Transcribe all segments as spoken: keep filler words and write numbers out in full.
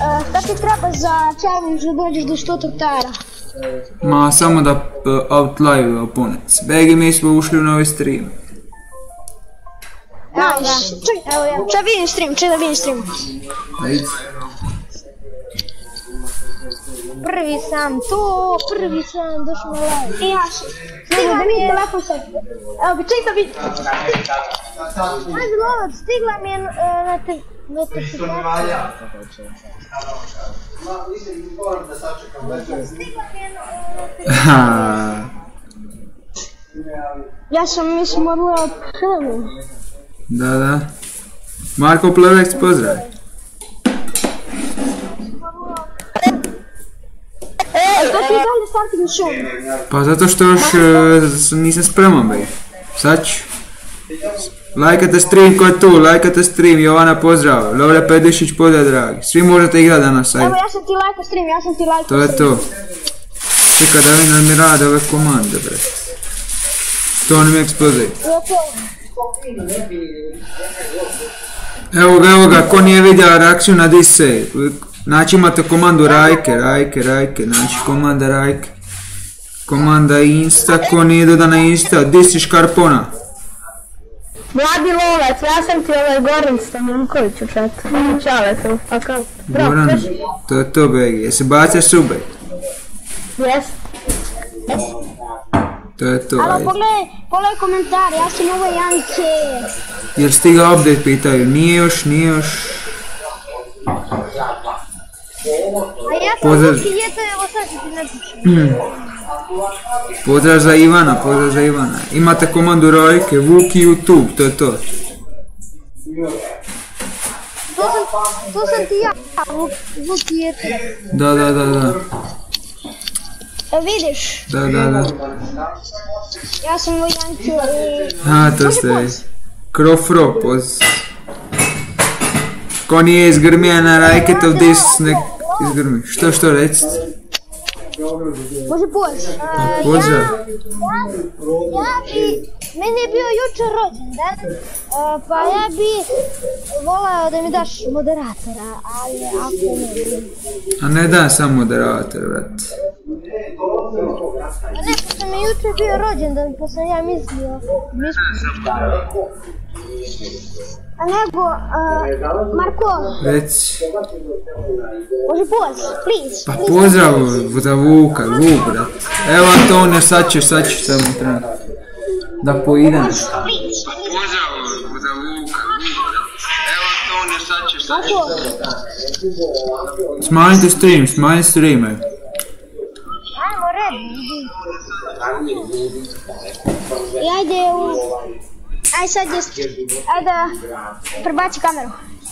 šta ti treba za challenge da dođeš do sto hektara? Ma, samo da outlive opponents. Begi, mi smo ušli u novi stream. Nice. Čaj vidim stream, čaj da vidim stream. Ajde. Prvi sam tu, prvi sam došao na live. I ja sam. Stigla mi je telefon sad. Evo bi, čaj da vidim. Ajde lovac, stigla mi je notifikacija. Stigla mi je notifikacija. Ja sam mislim morala prvi. Da, da. Marko Pleveks, pozdrav. E, što ti dalje starting show? Pa zato što još nisam spreman, bej. Sad ću. Lajkate stream ko je tu, lajkate stream, Jovana pozdrav, Lovre Pedišić pozdrav dragi. Svi možete igrat danas, ajde. Evo ja sam ti lajko stream, ja sam ti lajko stream. To je to. Čekaj da vidim da mi rade ove komande, bre. Stone mi eksplozij. Evo ga, evo ga, ko nije vidio reakciju na Disej. Znači imate komandu Rajke, Rajke, Rajke, znači komanda Rajke. Komanda Insta, ko nije dodana Insta, Disi Škarpona. Mladi lovac, ja sam ti ovaj Goran Staminković u četu. Čale sam, a kao? Goran, to je to begi, jesi bacio subej? Jes. To je to, ajde. ajde. Pogledaj, pogledaj komentar, ja sam ovo Janke. Jer stiga update pitaju, nije još, nije još. A ja sam Vuki, jeto, evo sad ću ti napišem. Pozdrav za Ivana, pozdrav za Ivana. Imate komandu Rajke, Vuki YouTube, to je to. To sam, to sam ti ja, Vuki jeto. Da, da, da, da. E vidiš? Da, da, da. Ja sam ovo Janke i... A, to ste... Krofro, poz... Ko nije izgrmija na Rajketov dis, nek izgrmi. Što, što recite? Može poz. Pozdrav. Ja bi... Meni je bio jučer rođendan, pa ja bi volao da mi daš moderatora, ali ako ne... A ne dam sam moderator, vrat. A ne, pošto mi je jučer bio rođendan, pa sam ja mislio... A nego, Marko... Reci. Može poz, please. Pa pozdrav za Vuka, Vuk, vrat. Evo Antonio, sad ćeš, sad ćeš samo trenut. Da poidem. Please. Pa pozdrav za Vuka, Vuk. Evo Antonio, sad ćeš, sad ćeš. Smanjite stream, smanjite stream, ej. Ajmo, red, vidi. I ajde u... Aj sad je... Ajde, prebaci kameru.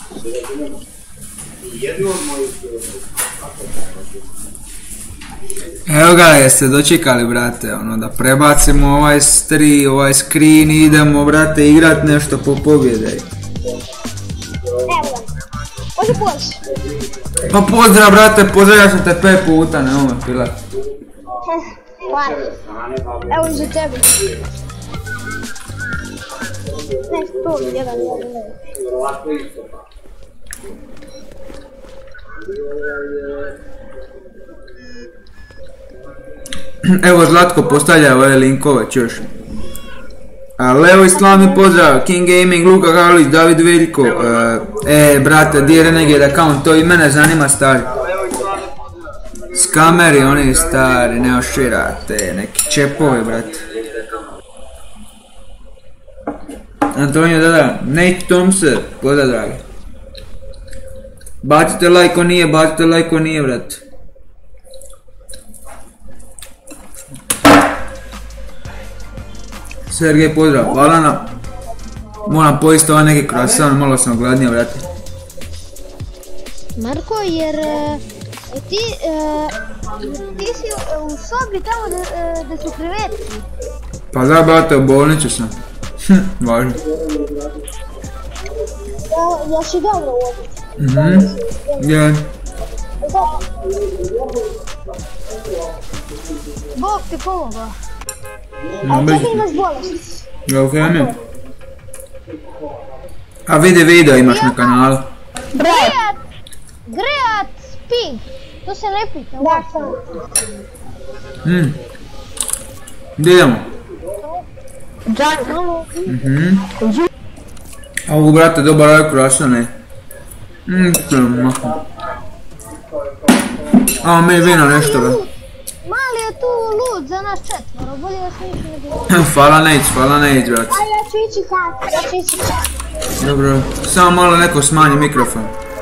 Evo ga, jeste dočekali, brate, ono, da prebacimo ovaj stri, ovaj screen i idemo, brate, igrat nešto po pobjede. Evo ga. Može poz. Pa pozdrav, brate, pozdravio sam te pet puta, ne ome pilat. Hvala. Evo za tebe. Ne, to mi jedan, jedan, jedan. Evo Zlatko postavlja ove linkove, čuš. Leo Islami pozdrav, King Gaming, Luka Galić, David Veljko. E, brate, di je Renegade account, to i mene zanima, stari. S kameri, oni stari, ne oširate, neki čepovi, brate. Antonio, da, da, Nate Thompson, pozdrav, dragi. Bacite like ko nije, bacite like ko nije, brate. Sergej, pozdrav, hvala na... Moram pojesti ovaj neki croissant, malo sam gladnija, brate. Marko, jer ti, ti si u sobi tamo da su kreveti. Pa da, brate, u bolnicu sam. Hm, važno. Ja si dobro ovdje. Mhm, je. Bog ti pomogao. A čekaj, imaš bolest. Leukemija. A vidi video imaš na kanalu. Grejat! Grejat! ping, to se ne pita. Da, sam. Hmm. Gdje idemo? Džan. Mhm. A ovo, brate, dobar ovaj krasane. Mmm, a, me je vina nešto, bre. Mali je tu lud za nas četvoro, bolje da se ništa ne bilo. Hvala neć, hvala neć, brate. A ja ću ići kat, ja ću ići kat. Dobro, samo malo neko smanji mikrofon.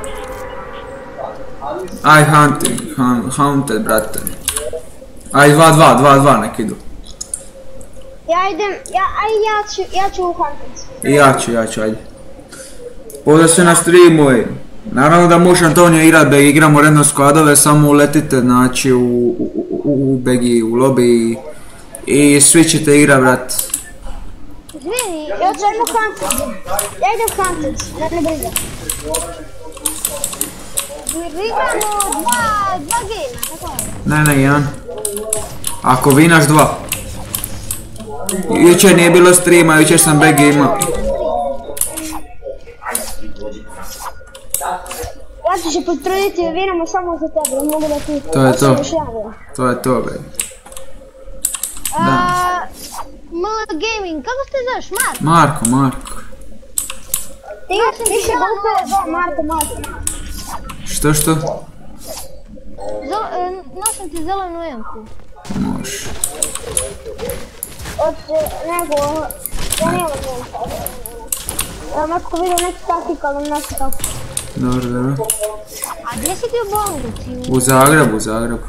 Aj, hunting, hunted, brate. Aj, dva dva, dva dva nek idu. Ja idem, ja, aj, ja ću, ja ću u hunted. I ja ću, ja ću, ajde. Pozdrav se na streamu. Naravno da može Antonio igrat da igramo redno skladove, samo uletite znači u, u, u, u begi, u lobby i svi ćete igrat, brat. Izvini, ja ću idem hunted. Ja idem hunted, ne ne briga. Igramo dva, dva gejma, tako je. Ne, ne, jedan. Ako vinaš dva. Jučer nije bilo streama, jučer sam beg imao. Ja ću se potruditi da vinamo samo za tebe, ne mogu da ti... To je to. To je to, bej. Da. M L Gaming, kako ste zoveš? Marko? Marko, Marko. Ti se goste, da, Marko, Marko. Što, što? Nosim ti zelenu emku. Može. Od nego... Ja nemam emku. Ja Marko vidio neki taktik, ali neki taktik. Dobro, dobro. A gdje si ti u Bongu? U Zagrebu, u Zagrebu.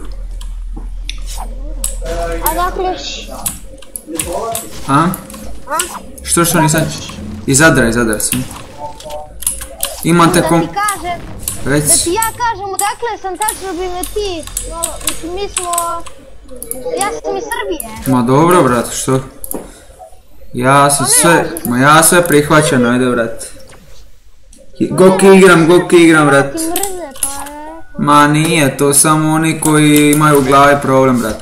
A dakle si? A? A? Što što nisam? Iz Zadra, iz Zadra sam. Imam te kom... Da ti kažem, Reci. da ti ja kažem odakle sam tačno bi me ti, mislim mi smo, ja sam iz Srbije. Ma dobro, brat, što? Ja sam sve, ma ja sve prihvaćam, ajde, brat. Goki igram, goki igram, brat. Ti mrze, pa je. Ma nije, to samo oni koji imaju u glavi problem, brat.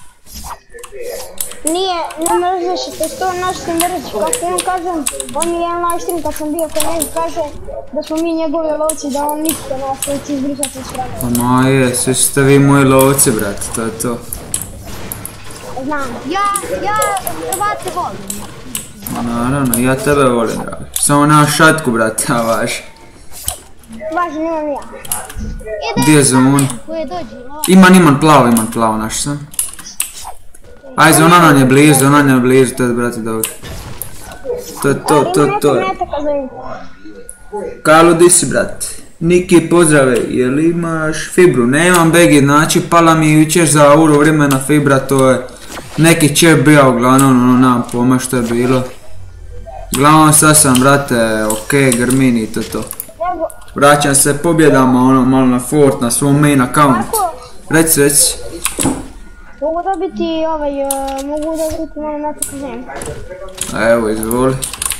Nije, ne mrzeš, to je to naš ti mrziš, kako on kažem, on mi je jedan live stream kad sam bio kod njega kaže da smo mi njegovi lovci, da on nikto nas neće izbrisati iz vremena. Pa ma je, svi ste vi moji lovci, brat, to je to. Znam, ja, ja Hrvate volim. Ma naravno, ja tebe volim, brat. Samo nemaš šatku, brat, a vaš. Važno, nemam ja. Gdje je zon? Koje dođi, lo. Iman, iman plavo, iman plavo, naš sam. Aj, zona nam je blizu, zona nam je blizu, to je, brate, dobro. To je to, to je to. Kalo, di si, brate? Niki, pozdrave, jel imaš fibru? Nemam begi, znači pala mi jučer za euro vremena fibra, to je neki čep bio, uglavnom, ono, nemam pojma što je bilo. Uglavnom sad sam, brate, okej, grmini i to to. Vraćam se pobjedama, ono, malo na fort, na svom main account. Reci, reci. Mogu dobiti ovaj, mogu dobiti malo metak u zemlju. Evo, izvoli.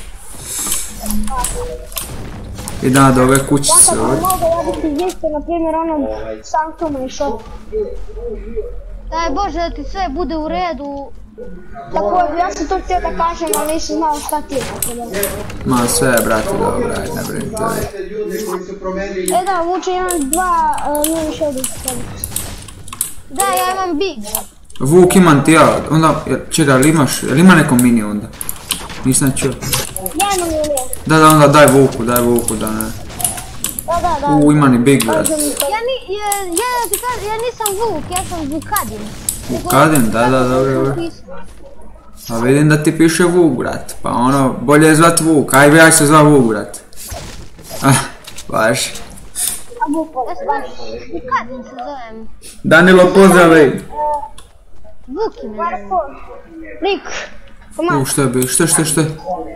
Idem do ove kućice ovdje. Ja sam mogu dobiti isto, na primjer, onom Sankoma i Shopu. Daj Bože da ti sve bude u redu. Tako je, ja sam to htio da kažem, ali nisam znao šta ti je. Ma sve je, brate, dobro, ajde, ne brinite vi. E da, vuče imam dva, nije više odlično. Da, ja imam big. Vuk imam ti ja, onda, čekaj, ali imaš, jel ima neko mini onda? Nisam čuo. Ja imam ili je. Da, da, onda daj Vuku, daj Vuku, da ne. Da, da, da. Uuu, ima ni big, brate. Ja, ni, ja, ja ti kažem, ja nisam Vuk, ja sam Vukadin. Vukadin, da, da, dobro, dobro. A vidim da ti piše Vuk, brate, pa ono, bolje je zvat Vuk, aj ja se zva Vuk, brate. Ah, baš. A Vuk, baš. Vukadin se zovem. Danilo, pozdravaj. Vuk ime. Lik. U, što je bio, što, što, što?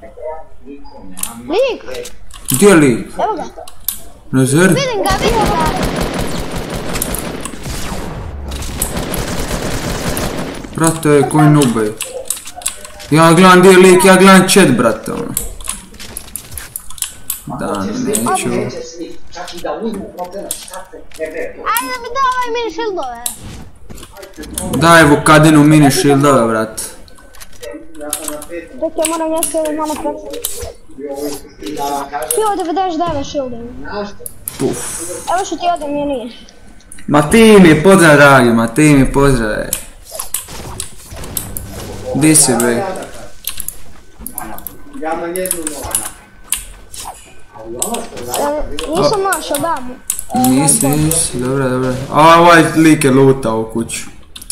Lik. Gdje je lik? Evo ga. Na zeri? Vidim ga, vidim ga. Brate, koji nube. Ja gledam gdje je lik, ja gledam chat, brate, ono. Da, neću. Ajde da mi da ovaj mini shieldove. Daj Vukadinu mini shieldove, brate. Dok ja moram jesti ovo malo preći. Ti ovo devedeset devet shieldove. Puf. Evo što ti odem, je nije. Ma ti mi pozdrav dragi, ma ti mi pozdrav. Di si bre? Nisam našao, dam. Nisi, nisi, dobro, dobro. A ovaj lik je lutao u kuću.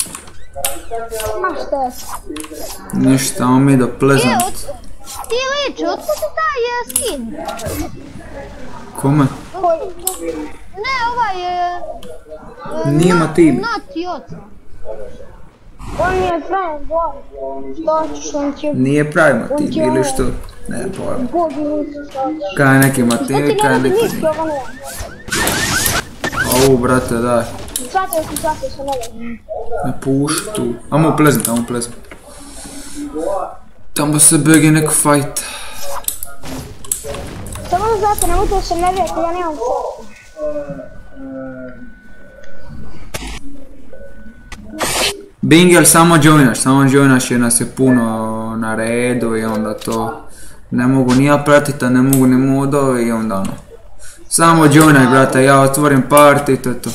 Ma šta je? Ništa, on mi do Pleasant. Ti liči, otkud ti taj skin? Kome? Ne, ovaj je... Nima tim. Nati oca. On je friend, što ćeš, on ti je... Nije Prima tim ili što? Ne, pojma. Bog ili što ćeš. Kaj neki Matim, kaj neki... Au, brate, daj. Svatio sam, svatio sam, ne. Ne puši tu. Amo u Pleasant, amo u Pleasant. Tamo se begi nek fight. Samo zato, nemojte se nervijati, ja nemam foku. Bingel, samo joinaš, samo joinaš jer nas je puno na redu i onda to... Ne mogu ni ja pratit, a ne mogu ni modove i onda ono... Samo joinaj, brate, ja otvorim party i to je to.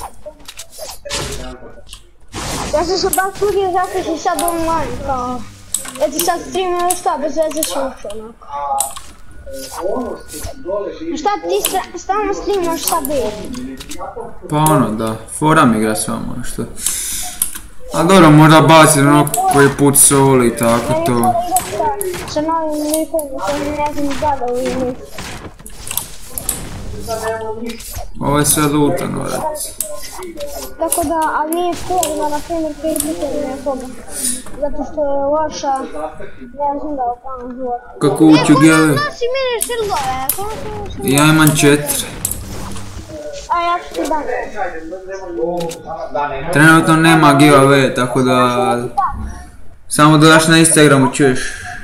Ja sam se baš čudio zato si sad online, kao... Ja ti sad stream ili šta, bez veze ću ući onako. Šta ti stalno streamaš sad biti? Pa ono da, forum igra samo što. A dobro, možda baci ono koji put soli i tako to. Sa novim likom koji ne znam da da uvijek. Ovo je sve lutano, reci. Tako da, ali nije sporno, na primjer, koji pitanje nekoga. Zato što je loša, ne znam da opravim život. Kako ući u G V? Nosi mini šildove, Ja imam četiri. a ja ću ti dam. Trenutno nema giveaway, tako da... Samo dodaš na Instagramu, čuješ.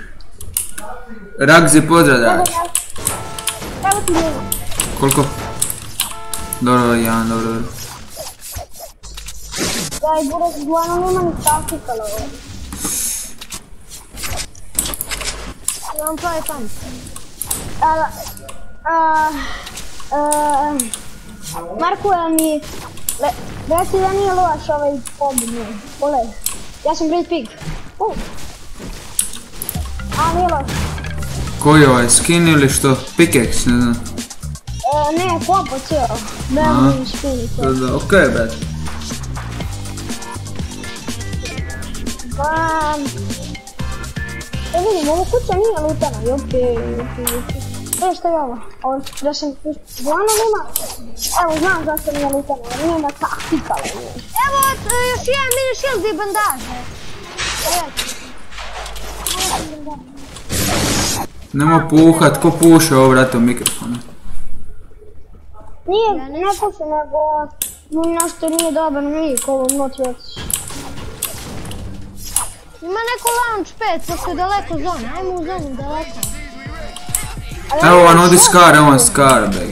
Ragzi, pozdrav, dragi. Evo ti nema. Koliko? Dobro, jedan, dobro, dobro. Daj, Burak, stvarno nema ni taktikala ovo. Imam pravi pamet. Marko, jel mi... Reci da nije loš ovaj pobud, pogledaj. Ja sam Great Pig. A, nije loš. Koji je ovaj, skin ili što? Pickaxe, ne znam. Ne, kompo cijelo. Belmi i špini to. Da, okej, brate. Mam... E vidim, ovo kuća nije lutana, jopje, jopje, jopje. Evo što je ovo? Ovo da sam... Stvarno nema... Evo, znam zašto nije lutana, jer nema taktikala. Evo, još jedan mini shield i bandaže. Nemo puhat, ko puše ovo, brate, u mikrofonu? Nije, ne puše, nego... Nešto nije dobar mik, ovo noći otići. Ima neko launch pad, pošto je daleko zona, ajmo u zonu daleko. Evo vam ovdje Scar, evo vam Scar, bej.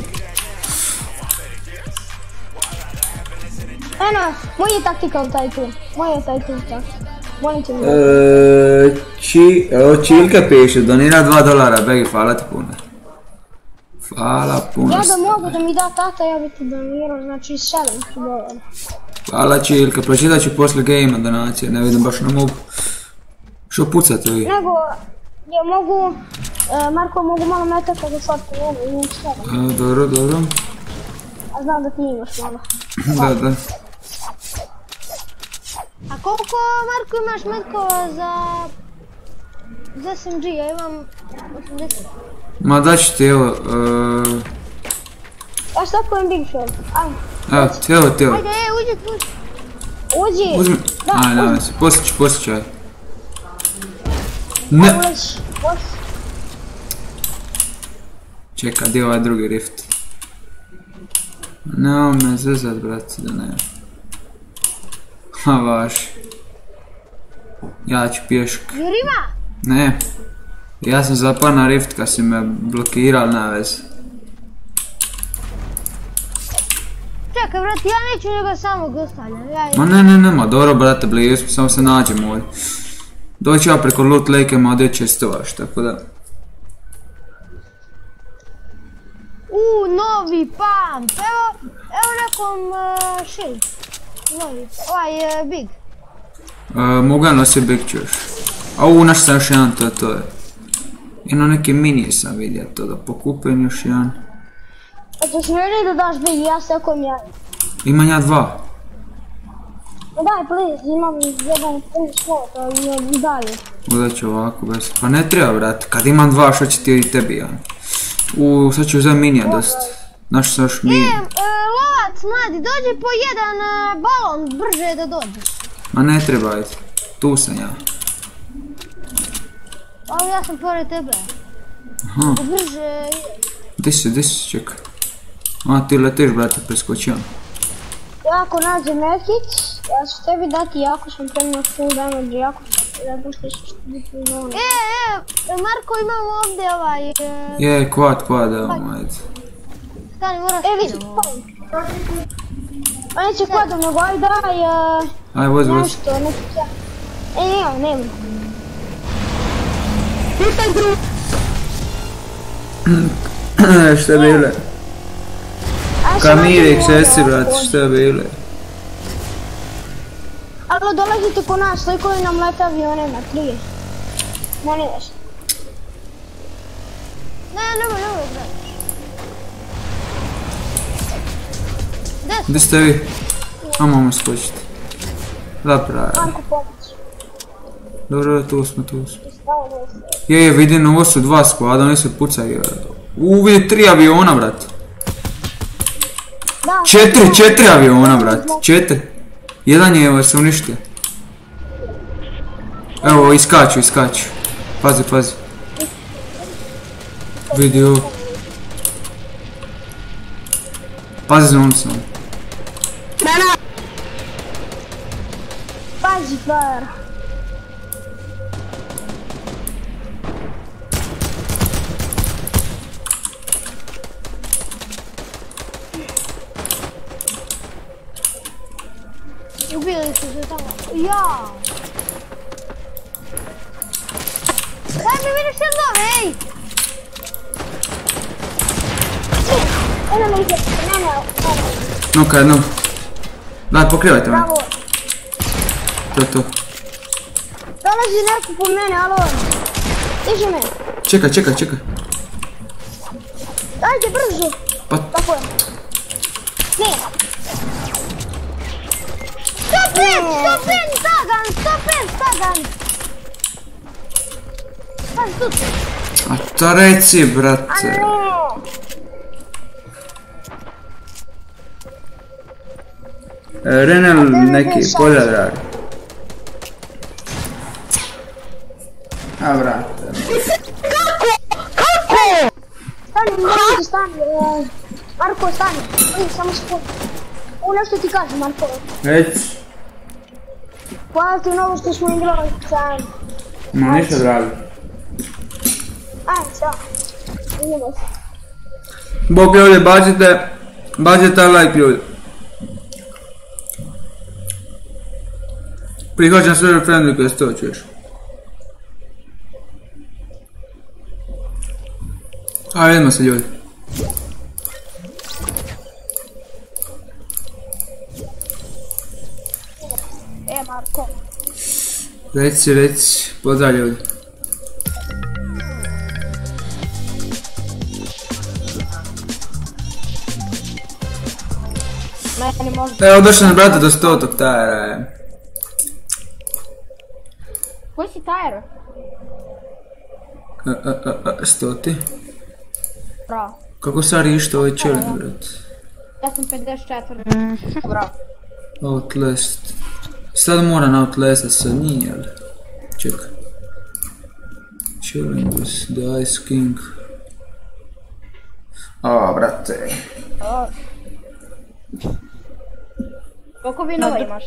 Eno, moj je taktikal taj tu, moj je taj tu tak. Moj će mi da. Či, evo Čilka piše, donira dva dolara, bej, hvala ti puno. Hvala puno. Ja da mogu da mi da tata, ja bi ti donirao, znači sedam dolara. Hvala Čilka, pročitat ću poslije game donacije, ne vidim baš ne mogu. Što pucate vi? Nego, ja mogu, Marko, mogu malo metaka za shotku, nema, imam sedam. Dobro, dobro. A znam da ti imaš malo. Da, da. A koliko, Marko, imaš metkova za... za S M G, ja imam osamdeset. Ma daću ti evo... Ja što kojem Big Shield, ajde. Evo ti, evo ti, evo. Ajde, e, uđi, uđi. Uđi. Uzmi. Ajde, ajde se, poslije ću, poslije ću, ajde. Ne! Uđi, uđi. Čekaj, gdje je ovaj drugi rift? Nemo me zezat, brate, da ne. Ha, vaš. Ja ću pješk. Jurima! Ne. Ja sam zapao na rift kad si me blokirao na vez. Čekaj, brate, ja neću njega samog ostavljam. Ma ne, ne, ne, ma dobro, brate, blizu smo, samo se nađemo ovdje. Doći ja preko Loot Lake-a, ma ovdje čestovaš, tako da. Uuu, novi pump, evo, evo nekom uh, shield. Ovaj Big. Mogu ja nositi Big ćeš. A ovu naš sam još jedan, to je to je. Jedno neke minije sam vidio to da pokupim još jedan. A ćeš mi reći da daš Big, ja s takom ja. Imam ja dva. Daj please, imam jedan prvi slot i dalje. Udat ću ovako bez... Pa ne treba brate, kad imam dva što će ti i tebi ja. Uuu, sad ću uzeti minija dosta. Znaš što još minija. E, lovac mladi, dođi po jedan balon, brže da dođeš. Ma ne treba, ajde. Tu sam ja. Ali ja sam pored tebe. Aha. Brže... Di si, di si, čekaj. A, ti letiš brate, preskočio. Ja ako nađem nekić, ja ću tebi dati jako sam prema full damage, jako da puštiš biti u zonu. E, e, Marko imamo ovdje ovaj... Je, quad, quad, evo, ajde. Stani, moraš skinamo. A neće quadom, nego aj daj... Aj, vozi, vozi. Nešto, neki ja. E, nema, nema. Pitaj drugi. Šta je bile? Kamiri, ksesi, brate, šta je bile? Alo, dolazite ko nas, slikovi nam lete avionima, prije. Ne, ne daš. Ne, nemoj, nemoj, gledaš. Gdje ste? Gdje ste vi? A mamo skočiti. Da, pravi. Marko, pomoć. Dobro, tu smo, tu smo. Je, je, vidim, ovo su dva sklada, oni se pucaju. Uuu, vidi, tri aviona, brate. Četiri, četiri aviona, brate, četiri. Jedan je se uništio. Evo, iskaču, iskaču. Pazi, pazi. Vidi ovo. Pazi za unicom. Pazi, frajer. Ubili su se tamo. Ja! Daj mi vidiš jednom, ej! Jedno me ide, ne, ne, ne. Noka jednom. Daj, pokrivajte me. Bravo. To je to. Dolazi neko po mene, alo. Stiži me. Čekaj, čekaj, čekaj. Dajte brzo. Pa... Tako je. Ne. sto pet, sto pet, stagan, sto pet, stagan. Pazi, tu se. A to reci, brate. A ne. Renel neki polja radi. A brate. Kako? Stani, Marko, stani. Marko, stani. Ej, samo spod. Ovo nešto ti kažem, Marko. Reci. Hvala ti mnogo što smo igrali sami. Ma ništa drago. Ajde, ćao. Idemo se. Bog ljudi, bacite, bacite like ljudi. Prihvaćam sve referendum koje sto čuješ. A vidimo se ljudi. E, Marko. Reci, reci, pozdrav ljudi. Meni možda... Evo došli na brate do stotog tajera je. Koji si tajer? Stoti. Bravo. Kako stvari išto ovaj čelin, brat? Ja sam pedeset četiri. Bravo. Outlast. Sad moram outlasta sa njim, jel? Čekaj. Challenges, The Ice King. O, brate. Koliko vinova imaš?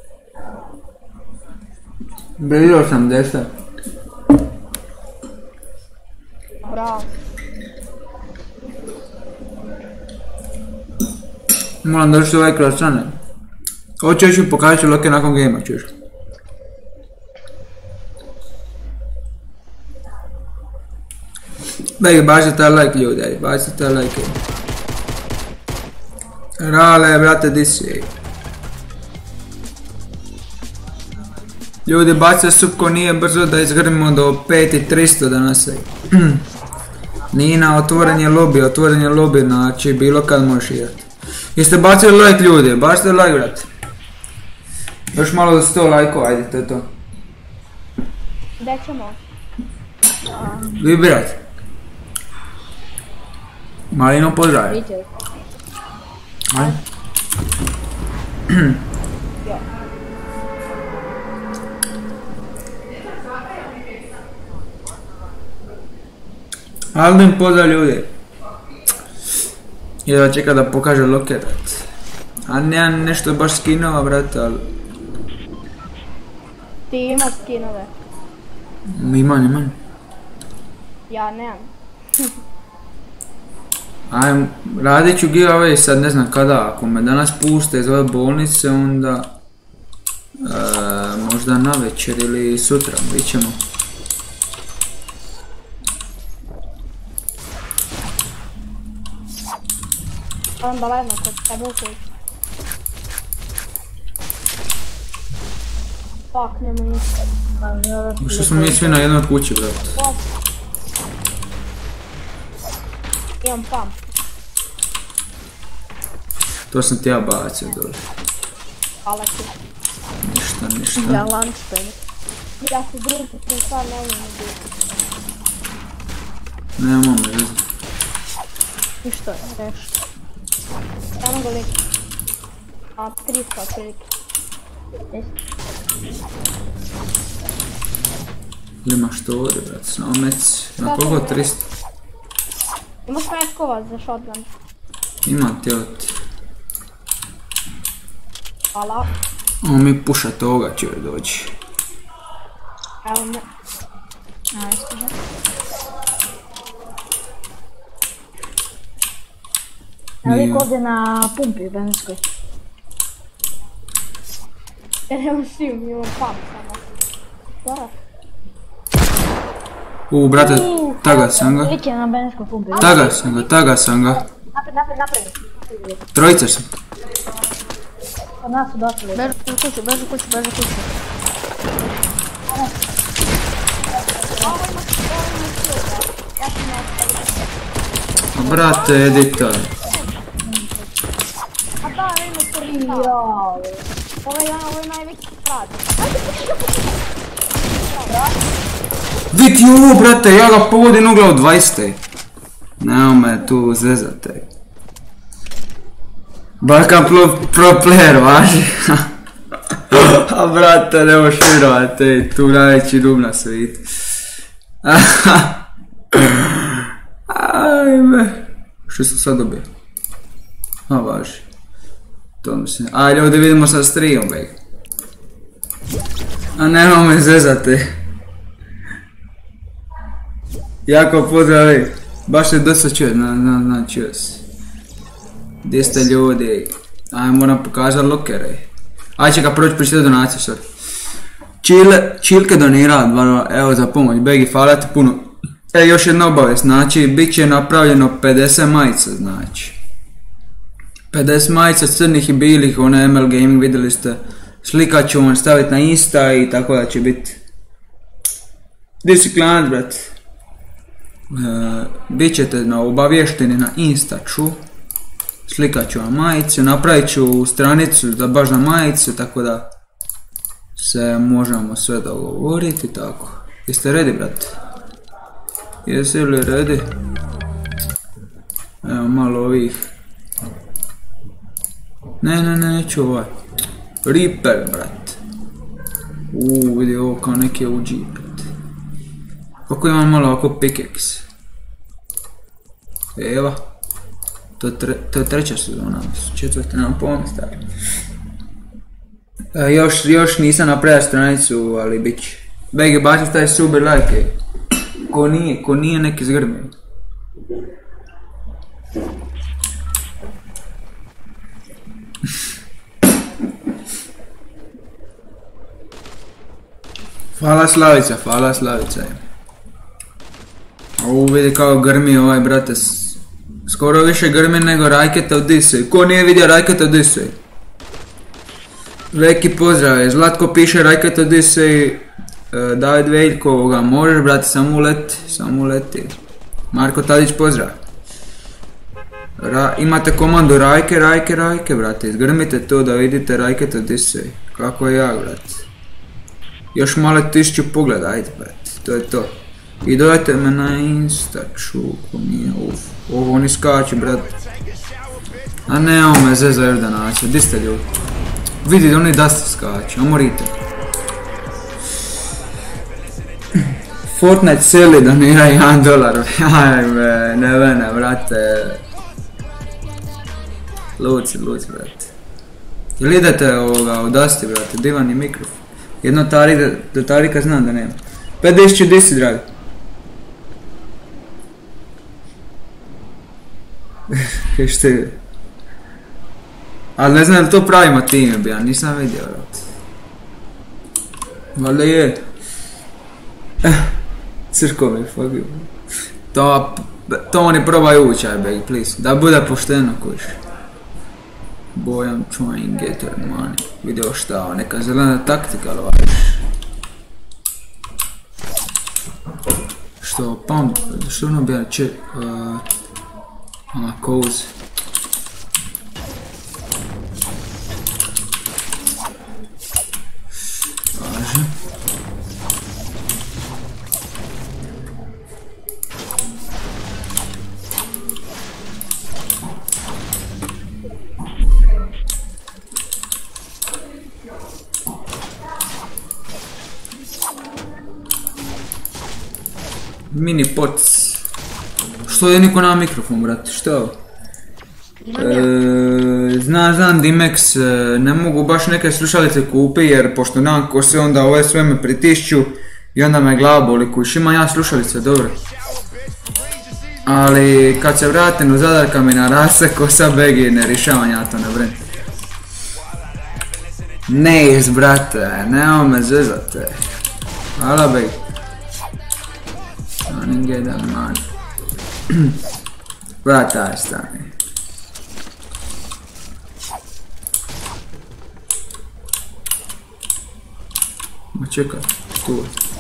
Bilo osamdeset. Bravo. Moram doći ovaj krasane. Ovo ću još pokazat ću loke nakon gejma, ćeš. Daj, bacite taj like ljudi, ajde, bacite taj like. Rale, brate, di si? Ljudi, baca sup ko nije brzo da izgrmimo do pet i tristo danas. Nina, otvoren je lobby, otvoren je lobby, znači bilo kad možeš igrati. Jeste bacili like ljudi, bacite like brate. Još malo do sto lajkova, ajde, to je to. Gdje ćemo? Vi brate. Malino pozdravi. Ajde. Aldin pozdrav ljudi. Jedva čeka da pokaže loker, brate. A nemam nešto baš skinova, brate, ali... Ti imaš skinove. Imam, imam. Ja nemam. Ajmo, radit ću giveaway sad ne znam kada, ako me danas puste iz ove bolnice, onda... E, možda na večer ili sutra, vidit ćemo. Onda ledno kod tebe u kući. Fuck, nema ništa. Što smo mi svi na jednoj kući, brate? Imam pump. To sam ti ja bacio dole. Hvala ti. Ništa, ništa. Ja lunch pen. Ja se drugi, sam stvar ne umim biti. Nemamo me veze. Ništa, nešto. Samo ga liči. A, tristo otprilike. Imaš to ovdje, brate, snamec. Na koliko? tristo? Imaš meskova za shotgun. Imam ti od... Hvala. Ovo mi puša toga će doći. Evo me. Najstiže. Evo lik ovdje na pumpi benzinskoj. Jer imam svim, imam pump samo. Dobra. U, brate, taga sam ga. Lik je na benzinskoj pumpi. Taga sam ga, taga sam ga. Napred, napred, napred. Trojica sam. Od nas su došli. Bežu u kuću, bežu u kuću, bežu u kuću. Brate, editor. A da, ne ima prvi kao. Ovo je ovo je najveći prat. Vidi ovo, brate, ja ga pogodim ugla od dvadeset. Nemo me tu zezate. Balkan pro player, važi. A brate, ne možeš vjerovati, tu najveći dub na svijetu. Ajme. Što sam sad dobio? A važi. To mislim. A ljudi, vidimo sa streamom, beg. A nemo me zezati. Jako pozdravi. Baš se dosta čuje, na, na, na, čuje se. Gdje ste ljudi? Aj, moram pokazati lokere. Aj, će ga proći pričati donaciju, sorry. Čile, Čilke donira dva evo za pomoć, Begi, hvala ti puno. E, još jedna obavijest, znači, bit će napravljeno pedeset majica, znači. pedeset majica crnih i bilih, one M L Gaming, vidjeli ste. Slika ću vam staviti na Insta i tako da će biti. Gdje si klanac, brat? E, bit ćete na obavješteni na Insta-ču. Slikat ću vam majicu, napravit ću stranicu za baš na majicu, tako da se možemo sve dogovoriti, tako. Jeste ready, brate? Jesi li ready? Evo malo ovih. Ne, ne, ne, neću ovaj. Reaper, brate. Uuu, vidi ovo kao neke U G, brate. Kako imam malo ovako pickaxe. Evo. To je, tre, to je treća sezona, četvrta, nemam pojma stari. E, još, još nisam napravio stranicu, ali bit će. Bege, baci taj super like. Ko nije, ko nije neki zgrbi. Hvala Slavica, hvala Slavica. Ovo vidi kao grmi ovaj, brate. Skoro više grmi nego Rajketa u Disej. Ko nije vidio Rajketa u Disej? Veliki pozdrav, Zlatko piše Rajket Odisej, David Veljko, ovoga možeš brate, samo uleti, samo uleti. Marko Tadić pozdrav. Ra, imate komandu Rajke, Rajke, Rajke brate, izgrmite to da vidite Rajket Odisej, kako je jak brate. Još malo tisuću pogleda, ajde brate, to je to. I dodajte me na Insta, čuko nije, uf, ovo oni skaču brate. A ne, ovo me zeza još da naći, di ste ljudi? Vidite, oni da ste skaču, omorite. Fortnite seli donira jedan dolar, ajme, ne vene, brate. Luci, luci, brate. Jel idete ovoga, odasti, brate, divan je mikrofon. Jedno tarika, do tarika znam da nema. pet tisuća di si, dragi? Keš ti? Ali ne znam da li to pravimo time bi, ja nisam vidio, brate. Valjda je. Crko mi, fuck you. To, to oni probaju učaj, beg, please. Da bude pošteno, kuš. Boy, I'm trying to get her money. Vidio šta, neka zelena taktika, ali vaš. Što, pam, što ono bija, če, uh, a, kouz. Važe. Mini poc. Što je niko na mikrofon, brate, što je ovo? E, znam, znam, Dimex, ne mogu baš neke slušalice kupi jer pošto nam ko se onda ove sve me pritišću i onda me glava boli kuš, imam ja slušalice, dobro. Ali kad se vratim u Zadar kad mi narase kosa begi, ne rješavam ja to, ne brin. Ne iz, brate, nema me zezate. Hvala begi. Running get that man. Vrati aj stani. Ma čekaj, tu.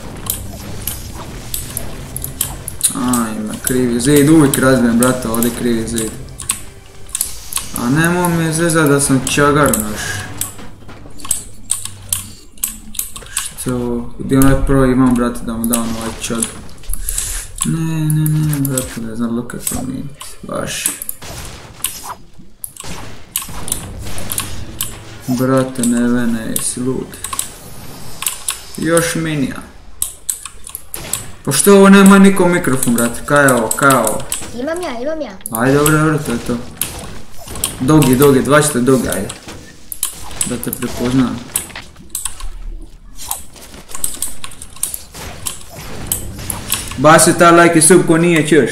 Ajme, krivi zid, uvijek razbijem brata, ovdje krivi zid. A nemoj mi zezat da sam čagar naš. Što, gdje onaj prvo imam brate da mu dam ovaj čag. Ne, ne, ne, brate, ne znam, look at me, baš. Brate, ne vene, jesi lud. Još minija. Pošto ovo nema niko mikrofon, brate, kaj je ovo, kaj je ovo? Imam ja, imam ja. Ajde, dobro, dobro, to je to. Dogi, dogi, dvaćete dogi, ajde. Da te prepoznam. Baci ta like i sub ko nije češ.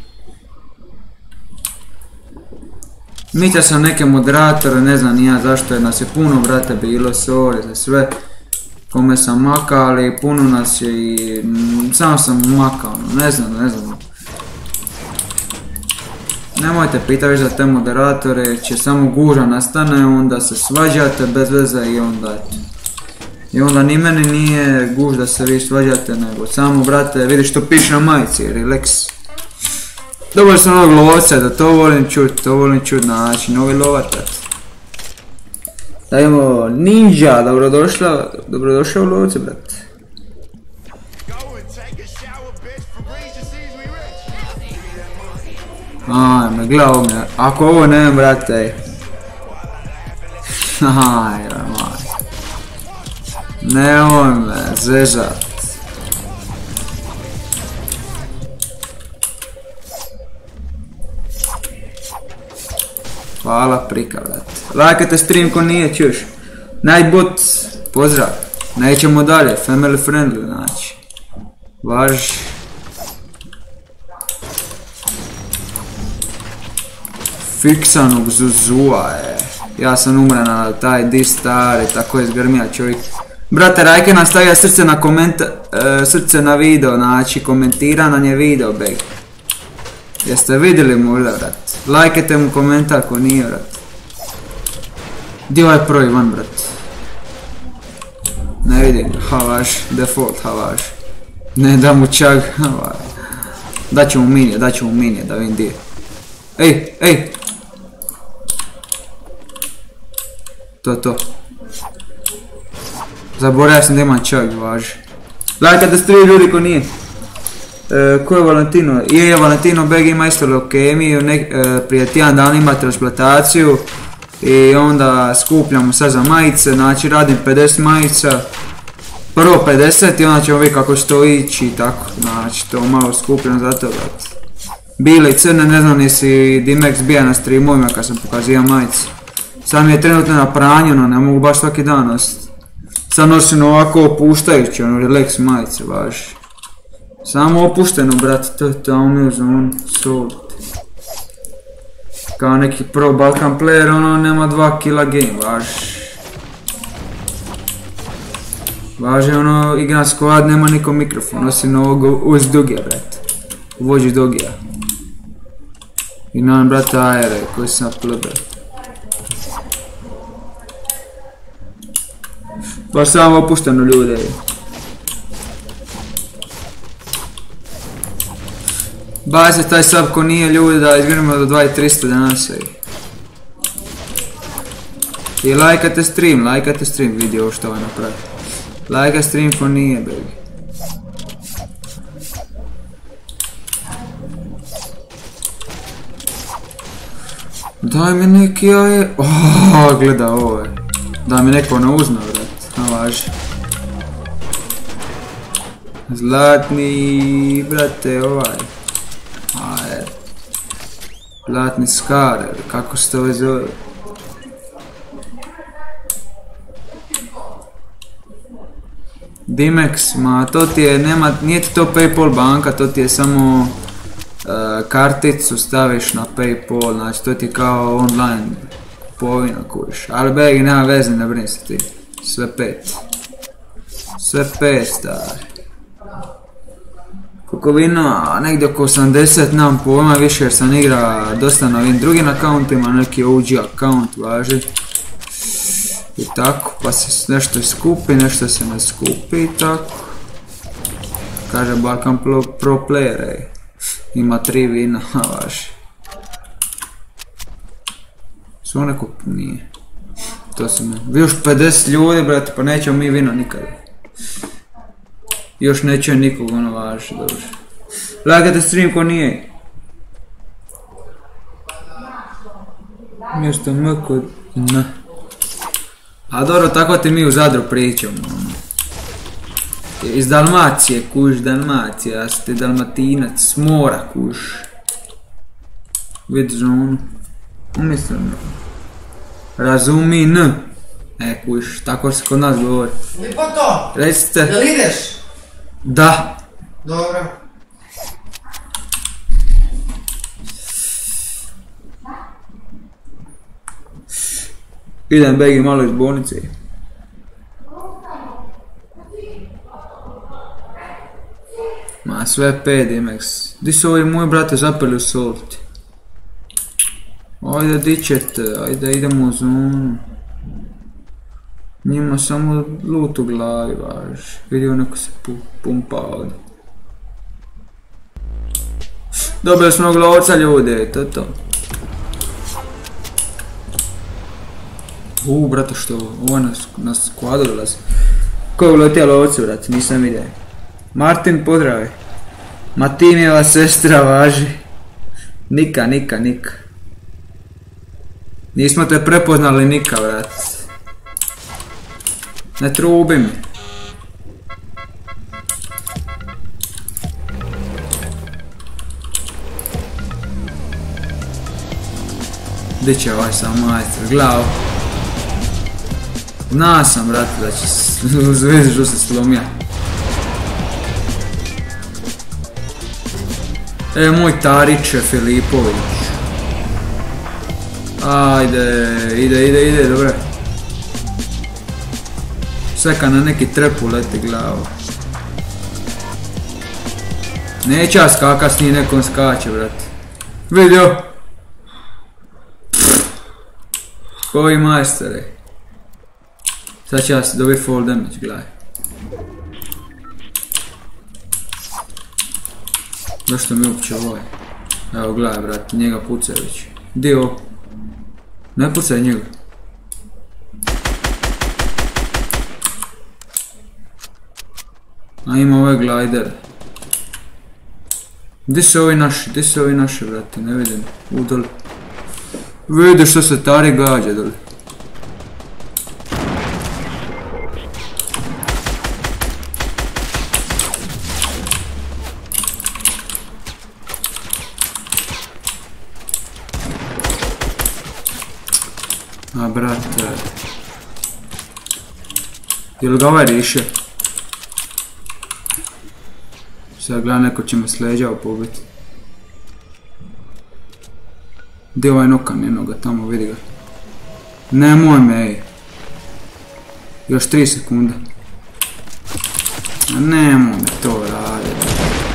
Mića sam neke moderatore, ne znam ni ja zašto je nas je puno brate bilo, sorry za sve. Kome sam makao, ali puno nas je i mm, sam sam makao, ne znam, ne znam. Nemojte pitati za te moderatore, će samo guža nastane, onda se svađate bez veze i onda eto. I onda ni meni nije guž da se vi svađate, nego samo brate vidi što piše na majici, relax. Dobro sam ovog lovca, da to volim čut, to volim čut na način, novi lovac. Da imamo Ninja, dobrodošla, dobrodošao u lovce brate. Ajme, gleda ovo me, ako ovo ne brate. Ajme, maj. Nemoj me zezat. Hvala prika, brate. Lajkajte stream ko nije, čuš. Nightbot, pozdrav. Nećemo dalje, family friendly, znači. Važ. Fiksanog Zuzua je. Ja sam umren, ali taj di stari, tako je zgrmija čovjek. Brate, Rajke nam stavlja srce na komenta, e, srce na video, znači komentira na nje video, beg. Jeste vidjeli možda, brat? Lajkajte mu komentar ko nije, brat. Gdje ovaj prvi van, brat? Ne vidim ga, havaš, default havaš. Ne da mu čak, havaš. Daću mu minije, daću mu minije da vidim gdje. Ej, ej! To, to. Zaboravio sam da imam čak, važi. Lajkate stream ljudi ko nije. E, ko je Valentino? Je, je Valentino Beg ima isto leukemiju, e, prije tjedan dan ima transplantaciju. I onda skupljamo sad za majice, znači radim pedeset majica. Prvo pedeset i onda ćemo vidjeti kako će to ići i tako. Znači to malo skupljam za to. Bile i crne, ne znam nisi Dimex bija na streamovima kad sam pokazivao majice. Sad mi je trenutno na pranju, no ne mogu baš svaki dan nositi. Sad nosim ovako opuštajući, ono relax majice, važi. Samo opušteno, brate, to je tamo mi uzmano, sold. Kao neki pro Balkan player, ono nema dva kila game, važi. Važi, ono, igram squad, nema niko mikrofon, osim ovog uz Dugija, brate. Uvođi Dugija. I nam, brate, Aere, koji sam plebe. Baš samo opušteno ljude. Baj se taj sub ko nije ljudi da izgledamo do dva tisuće tristo danas. I lajkate stream, lajkate stream, vidi ovo što ovaj napravi. Lajka stream ko nije, baby. Daj mi neki jaje. Oooo, gleda ovo je. Da mi neko ne uzme, vrat. A važi. Zlatni, brate, ovaj. Aje. Zlatni skar, kako se to već zove. Dimex, ma to ti je, nema, nije ti to Paypal banka, to ti je samo uh, karticu staviš na Paypal, znači to ti je kao online kupovina kuviš. Ali begi, nema veze, ne brini se ti. Sve pet. Sve pet, stari. Kupovina, negdje oko osamdeset, nemam pojma više jer sam igra dosta na ovim drugim accountima, neki O G account važi. I tako, pa se nešto skupi, nešto se ne skupi i tako. Kaže Balkan Pro, pro player, ej. Ima tri vina, važi. Svo neko nije. To se ne... Još pedeset ljudi, brate, pa nećemo mi vino nikada. Još neće nikog, ono važi, dobro. Lajkate stream ko nije. Mjesto M kod N. A dobro, tako ti mi u Zadru pričamo. Iz Dalmacije, kuš, Dalmacija, ja ste Dalmatinac, s mora, kuš. Vidiš ono. Mislim, razumi N. E, kuš, tako se kod nas govori. Lipoto! Recite. Jel ideš? Da. Dobro. Idem begi malo iz bolnice. Ma sve pet Dimex. Di su ovi moji brate zapeli u solti? Ajde di ćete, ajde idemo u zonu. Njima samo loot u glavi važi. Vidio neko se pu, pumpa ovdje. Dobili smo glavca ljude, to je to. Uuu, brate, što ovo? Ovo je na squadu dolazi. Ko je uletio lovcu, brate? Nisam vidio. Martin, pozdravi. Matinijeva sestra, važi. Nika, Nika, Nika. Nismo te prepoznali, Nika, brate. Ne trubi mi. Gdje će ovaj sam majster? Glavu. Zna sam, brate, da će zvezdižu se slomija. E, moj Tariće Filipović. Ajde, ide, ide, ide, dobro. Sveka na neki trep uleti glavu. Neće ja skakat s njim, nekom skače, brate. Vidio? Koji majstore. Sad će ja se dobiti fall damage, gledaj. Zašto mi uopće ovaj? Evo gledaj brate, njega pucaj već. Gdje je ovo? Ne pucaj njega. A ima ove glidere. Gdje su ovi naši? Gdje su ovi naši brate? Ne vidim. U dole. Vidiš što se Tari gađa dole. A brate. Jel ga ovaj rišio? Sad gleda, neko će me s leđa pobiti. Gdje je ovaj nokan jednoga tamo, vidi ga. Nemoj me, ej. Još tri sekunde. A nemoj me to raditi.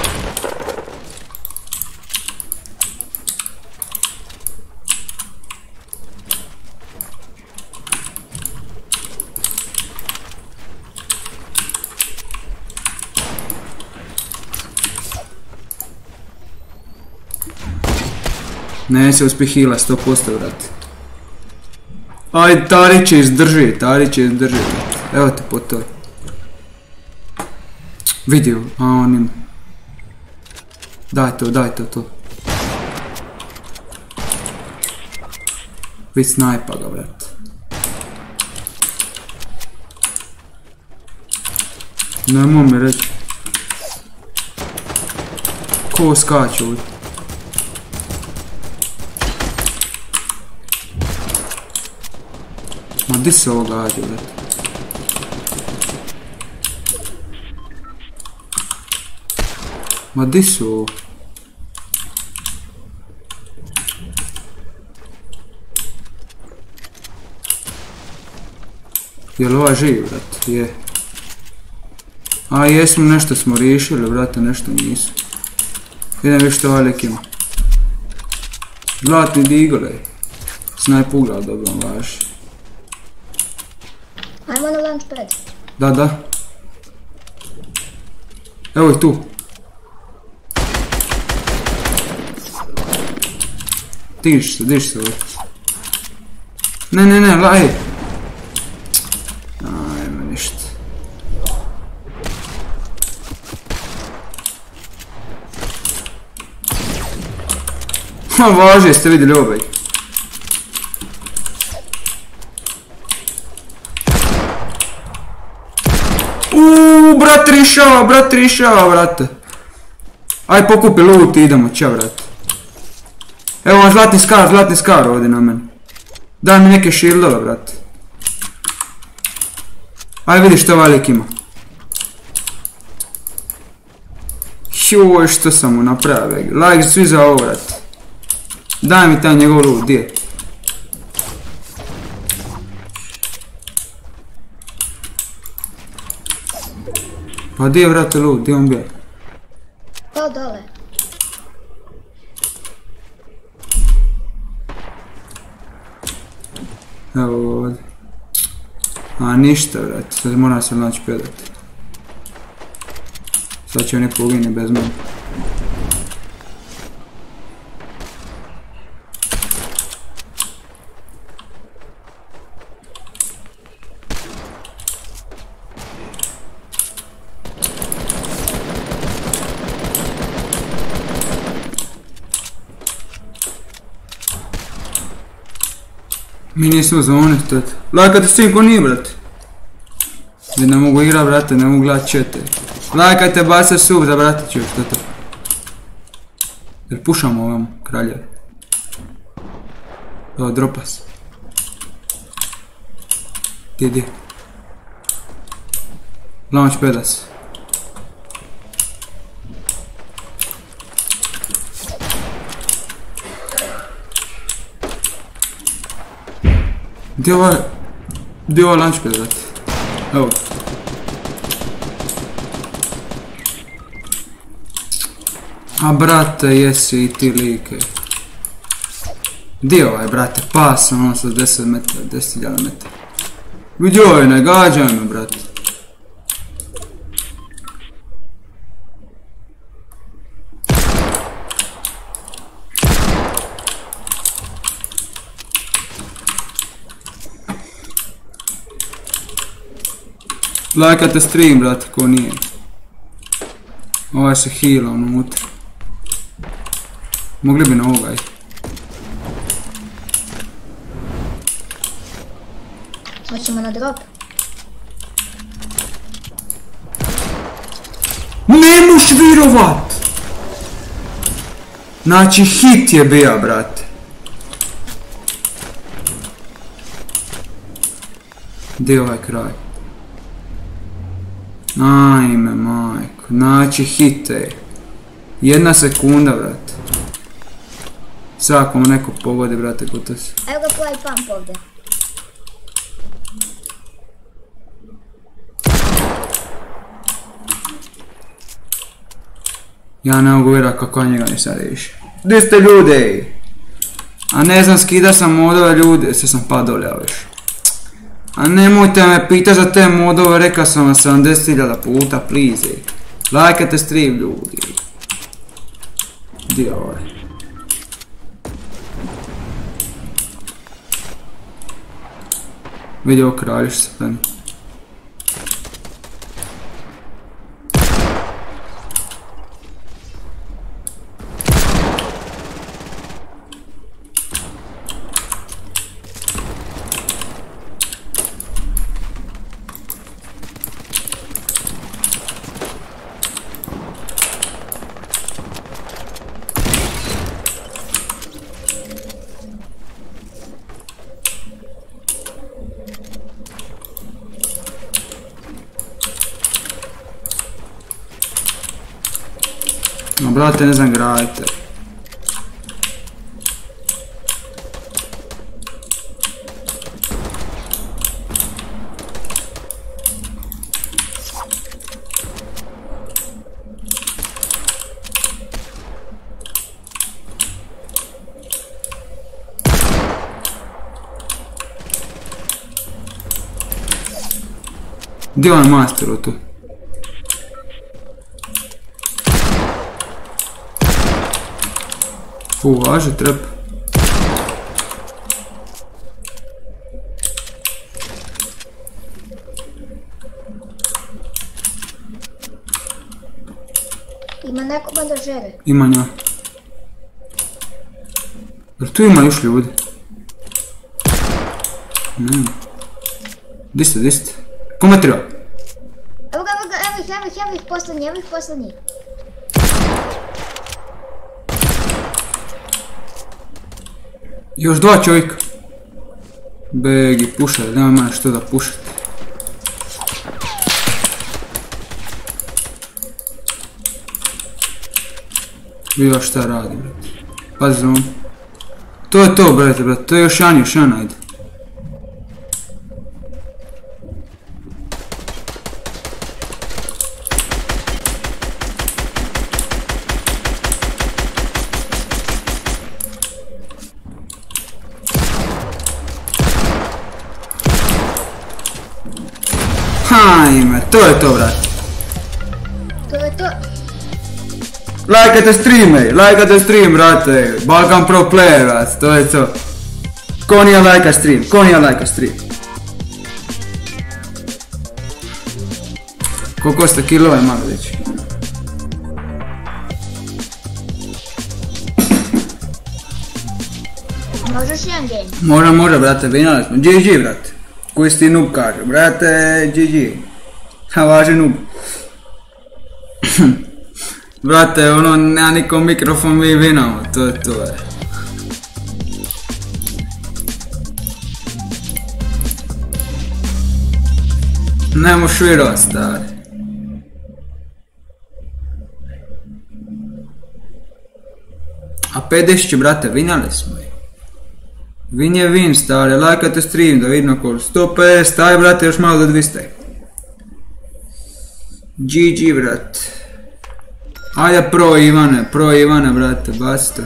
Ne se uspije hila sto posto vrati. Ajde, Tari će izdrži, Tari će izdrži. Evo te po toj. Vidio, a on ima. Daj to, daj to, to. Vi snajpa ga, vrati. Nemoj mi reći. Ko skače ovdje? Ma di se ovo gađa, vrati? Ma di su ovo? Jel ovaj živ, vrati? Je. A jesmo, nešto smo riješili, vrati, nešto nisu. Idem vi što ovaj lik ima. Zlatni digole. Snajp ugled, dobro važi. Ajmo na launchpad. Da, da. Evo je tu. Diš se, diš se. Ne, ne, ne, laj. Ajme, ništa. Ha, važi, jeste vidjeli obaj. Uuuu, brat rišava, brat rišava, brate. Aj pokupi loot i idemo, ća, brate. Evo vam zlatni skar, zlatni skar ovdje na meni. Daj mi neke shieldove, brate. Aj vidi što ovaj lik ima. Joj, što sam mu napravio. Like svi za ovo, brate. Daj mi taj njegov loot, gdje? Pa gdje je, vrate, loot, gdje on bio? To dole. Evo ovdje. A ništa, vrate, sad moram se naći pedati. Sad će oni pogini bez mene. Mi nismo u zoni, tata. Lajkajte svim ko nije, brate. Jer ne mogu igrat, brate, ne mogu gledat čete. Lajkajte, bacaj sub za brate čovjek, tata. Jer pušamo ovom kraljevi. Evo, dropa se. Gdje, gdje? Launchpada se. Gdje je ovaj... Gdje je ovaj launchpad, brate? Evo. A brate, jesi i ti like. Gdje je ovaj, brate? Pas sam ono sa deset metara, deset hiljada metara. Vidio je, ne gađaj me, brate. Lajkajte stream, brate, ko nije. Ovaj se heala unutra. Mogli bi na ovaj. Hoćemo na drop. Ne moš virovat! Znači hit je bija, brate. Gdje je ovaj kraj? Ajme, majko. Znači hit je. Jedna sekunda, brate. Svakom neko pogodi, brate, kod to se. Evo ga play pump ovdje. Ja ne mogu vjerat kako njega nisam riješio. Gdje ste ljudi? A ne znam, skida sam modove ljude, se sam pa dolje još. A nemojte me pita za te modove, rekao sam vam sedamdeset hiljada puta, please. Lajkajte stream, ljudi. Gdje je ovaj? Vidio kraljiš se pen. No, brate, ne znam, gradite. Gdje je onaj master tu? Fu, važe trep. Ima neko bandažere. Ima nja. Jer tu ima još ljudi? Ne. Di ste, di ste? Kome treba? Evo ga, evo ga, evo ih, evo ih, evo ih, poslednji, evo ih, poslednji. Još dva čovjeka. Begi, pušaj, nema mene što da pušati. Vidio šta radi, brate. Pazi za on. To je to, brate, brate, to je još jedan, još jedan, ajde. Hajme, to je to, brate. To je to. Lajkajte streame, lajkajte stream, brate. Balkan Pro Player, brate, to je to. Ko nije lajka stream, ko nije lajka stream. Koliko ste kilova imali već? Možeš jedan game. Može, može, brate, vinjali smo. G G, brate. Koji si ti noob kaže, brate, G G. Ha, važi noob. Brate, ono, nema nikom mikrofon, mi vinamo, to je to, je. Nemo šviro, stari. A pedeset, brate, vinjali smo je. Win je win, stari, lajkajte stream da vidimo koliko. sto pedeset, staj, brate, još malo do dvista. G G, brate. Ajde, pro Ivane, pro Ivane, brate, basta.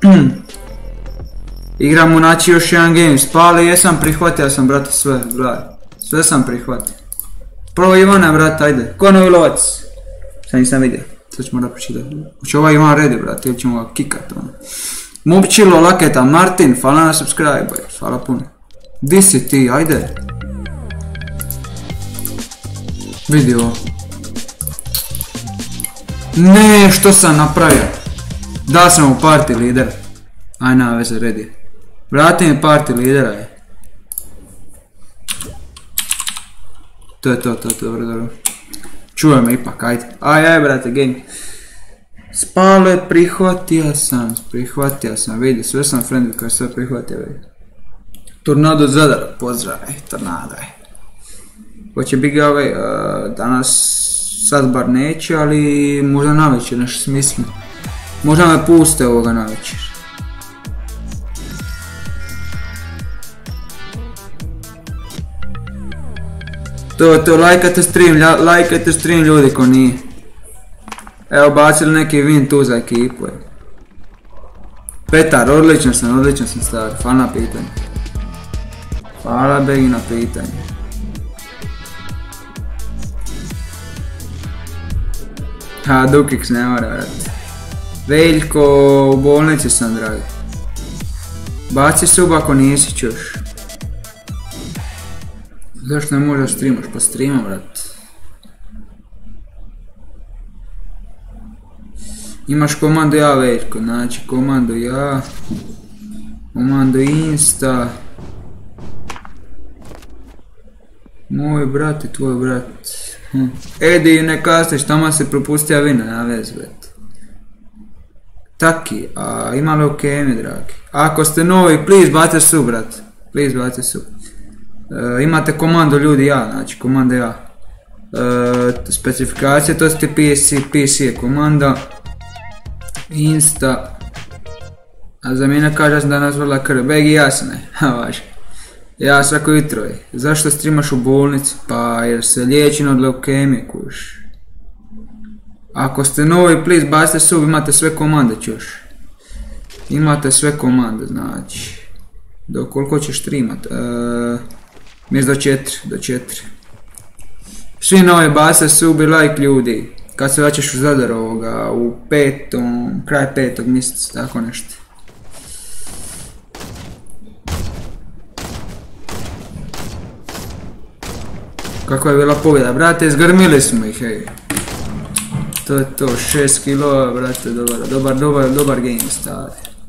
Igramo, naći još jedan game, spali, jesam, prihvatio sam, brate, sve, brate. Sve sam prihvatio. Pro Ivane, brate, ajde. Ko novi lovac? Sad nisam vidio, sad ćemo da pročitati. Hoće ovaj Ivan redi, brate, ili ćemo ga kikat, ono. Mupčilo, laketa, Martin, hvala na subscribe, hvala puno. Di si ti, ajde. Vidi ovo. Ne, što sam napravio? Da sam u party lider. Aj na veze, redi. Vrati mi party lidera je. To je to, to je dobro, dobro. Čuje me ipak, ajde. Aj, aj, brate, gang. Spale, prihvatio sam, prihvatio sam, vidi, sve sam friendly kao sve prihvatio, vidi. Tornado Zadar, pozdrav, ej, Tornado, ej. Hoće biti ovaj, uh, danas, sad bar neće, ali možda navečer nešto smislim. Možda me puste ovoga navečer. To, to, lajkajte stream, lajkajte stream ljudi ko nije. Evo bacili neki win tu za ekipu. Petar, odlično sam, odlično sam star, hvala na pitanje. Hvala Begi na pitanje. Ha, Dukiks ne mora vrati. Veljko, u bolnici sam dragi. Baci sub ako nisi čuš. Zašto ne možeš streamaš? Pa streamam vrat. Imaš komandu ja Veljko, znači komandu ja. Komandu Insta. Moj brat i tvoj brat. Hm. Edi, ne kastiš, tamo se propustija vina, na vez, bret. Taki, a ima li okej mi, dragi. Ako ste novi, please, bacite sub, brat. Please, bacite sub. E, imate komandu ljudi ja, znači komanda ja. E, specifikacije, to ste P C, P C je komanda. Insta. A za mene kaže sam da nas vrla krv. Begi jasne, ha vaš. Ja svako jutro je. Zašto streamaš u bolnici? Pa jer se liječim od leukemije, kuš. Ako ste novi, please, bacite sub, imate sve komande, čuš. Imate sve komande, znači. Do koliko ćeš streamat? Uh, Mjest do četiri, do četiri. Svi novi bacite sub i like ljudi. Kad se vraćaš u Zadar ovoga, u petom, kraj petog mjeseca, tako nešto. Kako je bila pobjeda, brate, izgrmili smo ih, hej. To je to, šest kilova, brate, dobar, dobar, dobar, dobar game stari.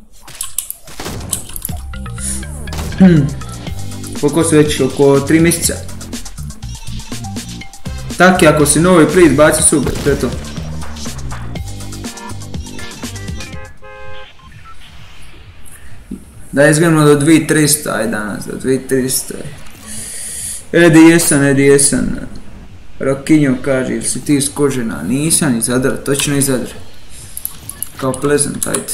Hmm. Koliko su već, oko tri mjeseca. Taki, ako si novi, please, baci sub, to je to. Da izgledamo do dvije tisuće trista, aj danas, do dvije tisuće trista. Edi jesam, Edi jesam. Rokinjo kaže, ili si ti iz Kožena? Nisam iz Zadra, točno iz Zadra. Kao Pleasant, ajde.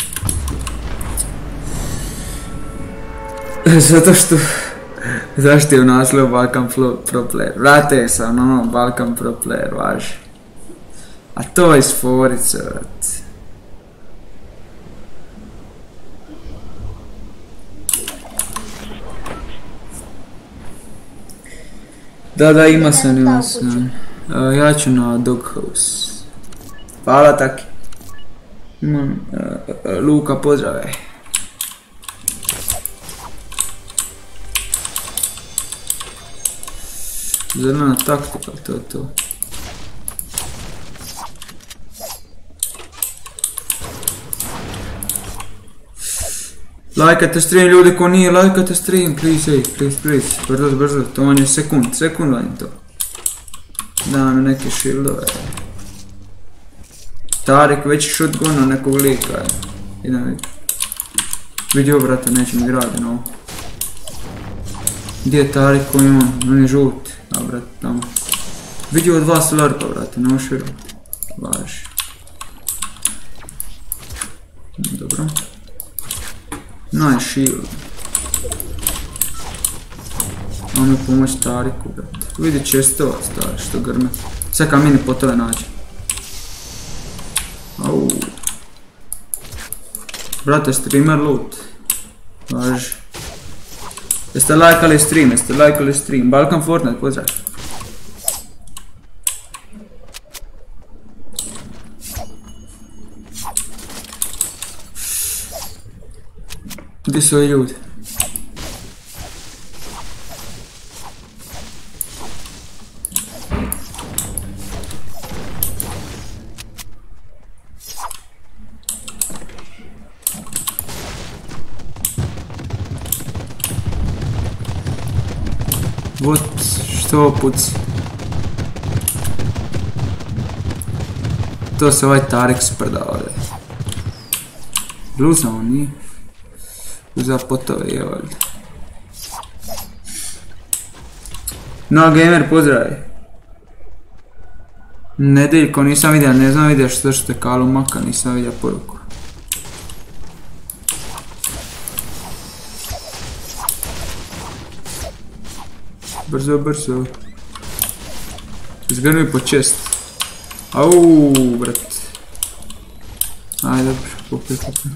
Zato što... Zašto je u naslovu Balkan Pro Player? Vrate sam, ono, Balkan Pro Player, važi. A to je iz forice, vrati. Da, da, ima sam, ima sam. Uh, ja ću na Doghouse. Hvala taki. Imam, uh, uh, Luka, pozdrave. Zelena taktika, to je to. Lajkajte stream ljudi, ko nije, lajkajte stream, please, ej, please, please, brzo, brzo, to vam je sekund, sekund vam je to. Da mi neke shieldove. Tarik već shotguna nekog lika, idem vidjeti. Vidio, brate, neće mi gradi novo. Gdje je Tarik koji imam, on je žuti, a brate, tamo. Vidio od dva slurpa, brate, ne možeš vjerovati. Važi. Dobro. Nice shield. On mi pomoć Tariku, brate. Vidi čestovac, stari, što grme. Sve kam mini potove nađe. Au. Brate, streamer loot. Važi. Jeste lajkali stream, jeste lajkali stream. Balkan Fortnite, pozdrav. Gdje su ovi ljudi? Što puci? To se ovaj Tarek sprda ovdje. Bluzao on nije. Uzao potove je ovdje. No gamer pozdravi. Nedeljko nisam vidio, ne znam vidio što što te Kalu maka, nisam vidio poruku. Brzo, brzo. Zgrnuj po čest. Auuu, brat. Ajde, dobro, popij, popij.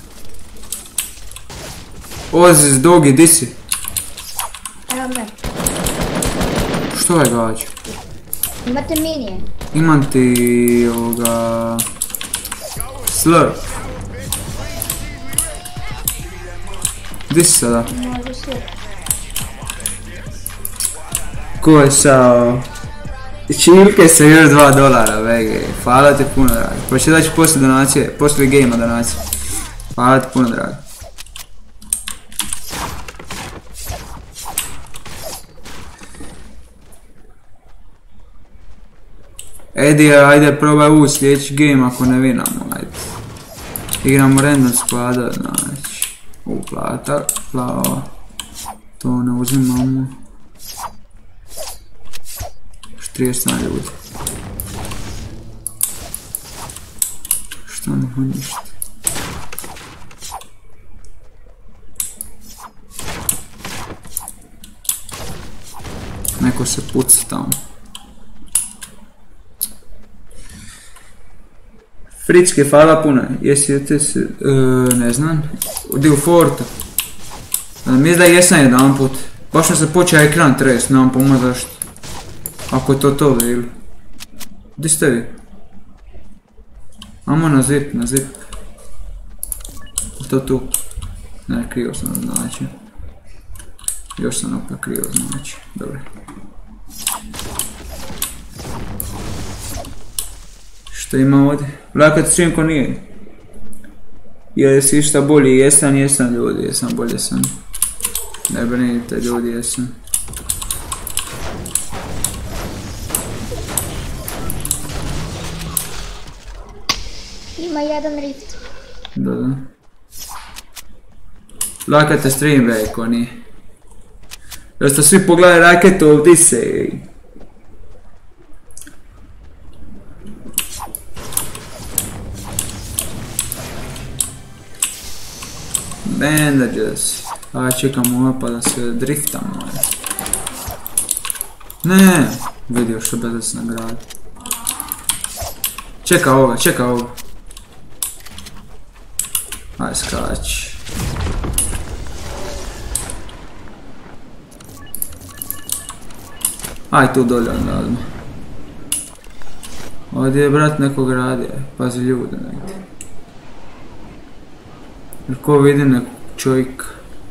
Oasis, Dogi, di si? Evo me. Što je gađa? Imate minije? Imam ti ovoga... Slurp. Di si sada? Može slurp. Ko je sao? Čilke se još dva dolara, vege. Hvala ti puno, dragi. Pročitat ću poslije donacije, poslije gejma donacije. Hvala ti puno, dragi. Edi, ajde probaj u sljedeći game ako ne vinamo, ajde. Igramo random squada, znači. U, plata, plava. To ne uzimamo. trideset sedam ljudi. Što nema ništa. Neko se puca tamo. Fričke, hvala puno. Jesi ti se... Uh, ne znam. Odi u Forta. Mislim da jesam jedan put. Baš mi se počeo ekran trest, nemam pojma zašto. Ako je to to ili. Gdje ste vi? Amo na zip, na zip. To tu. Ne, krivo sam znači. Još sam opet krivo znači. Dobro. Što ima ovdje? Vlakat stream ko nije. Jesi išta bolji? Jesam, jesam ljudi, jesam bolje sam. Ne brinite ljudi, jesam. Ima jedan rift. Da, da. Lakate stream be, ko nije. Da ste svi pogledali raketu ovdje se. Bandages. Aj, čekamo ovo pa da se driftamo. Ne, vidio što bez nagrade. Čeka ovoga, čeka ovoga. Aj, skači. Aj tu dolje onda odmah. Ovdje je brat nekog radi, pazi ljude negdje. Jer ko vidi nekog čovjeka.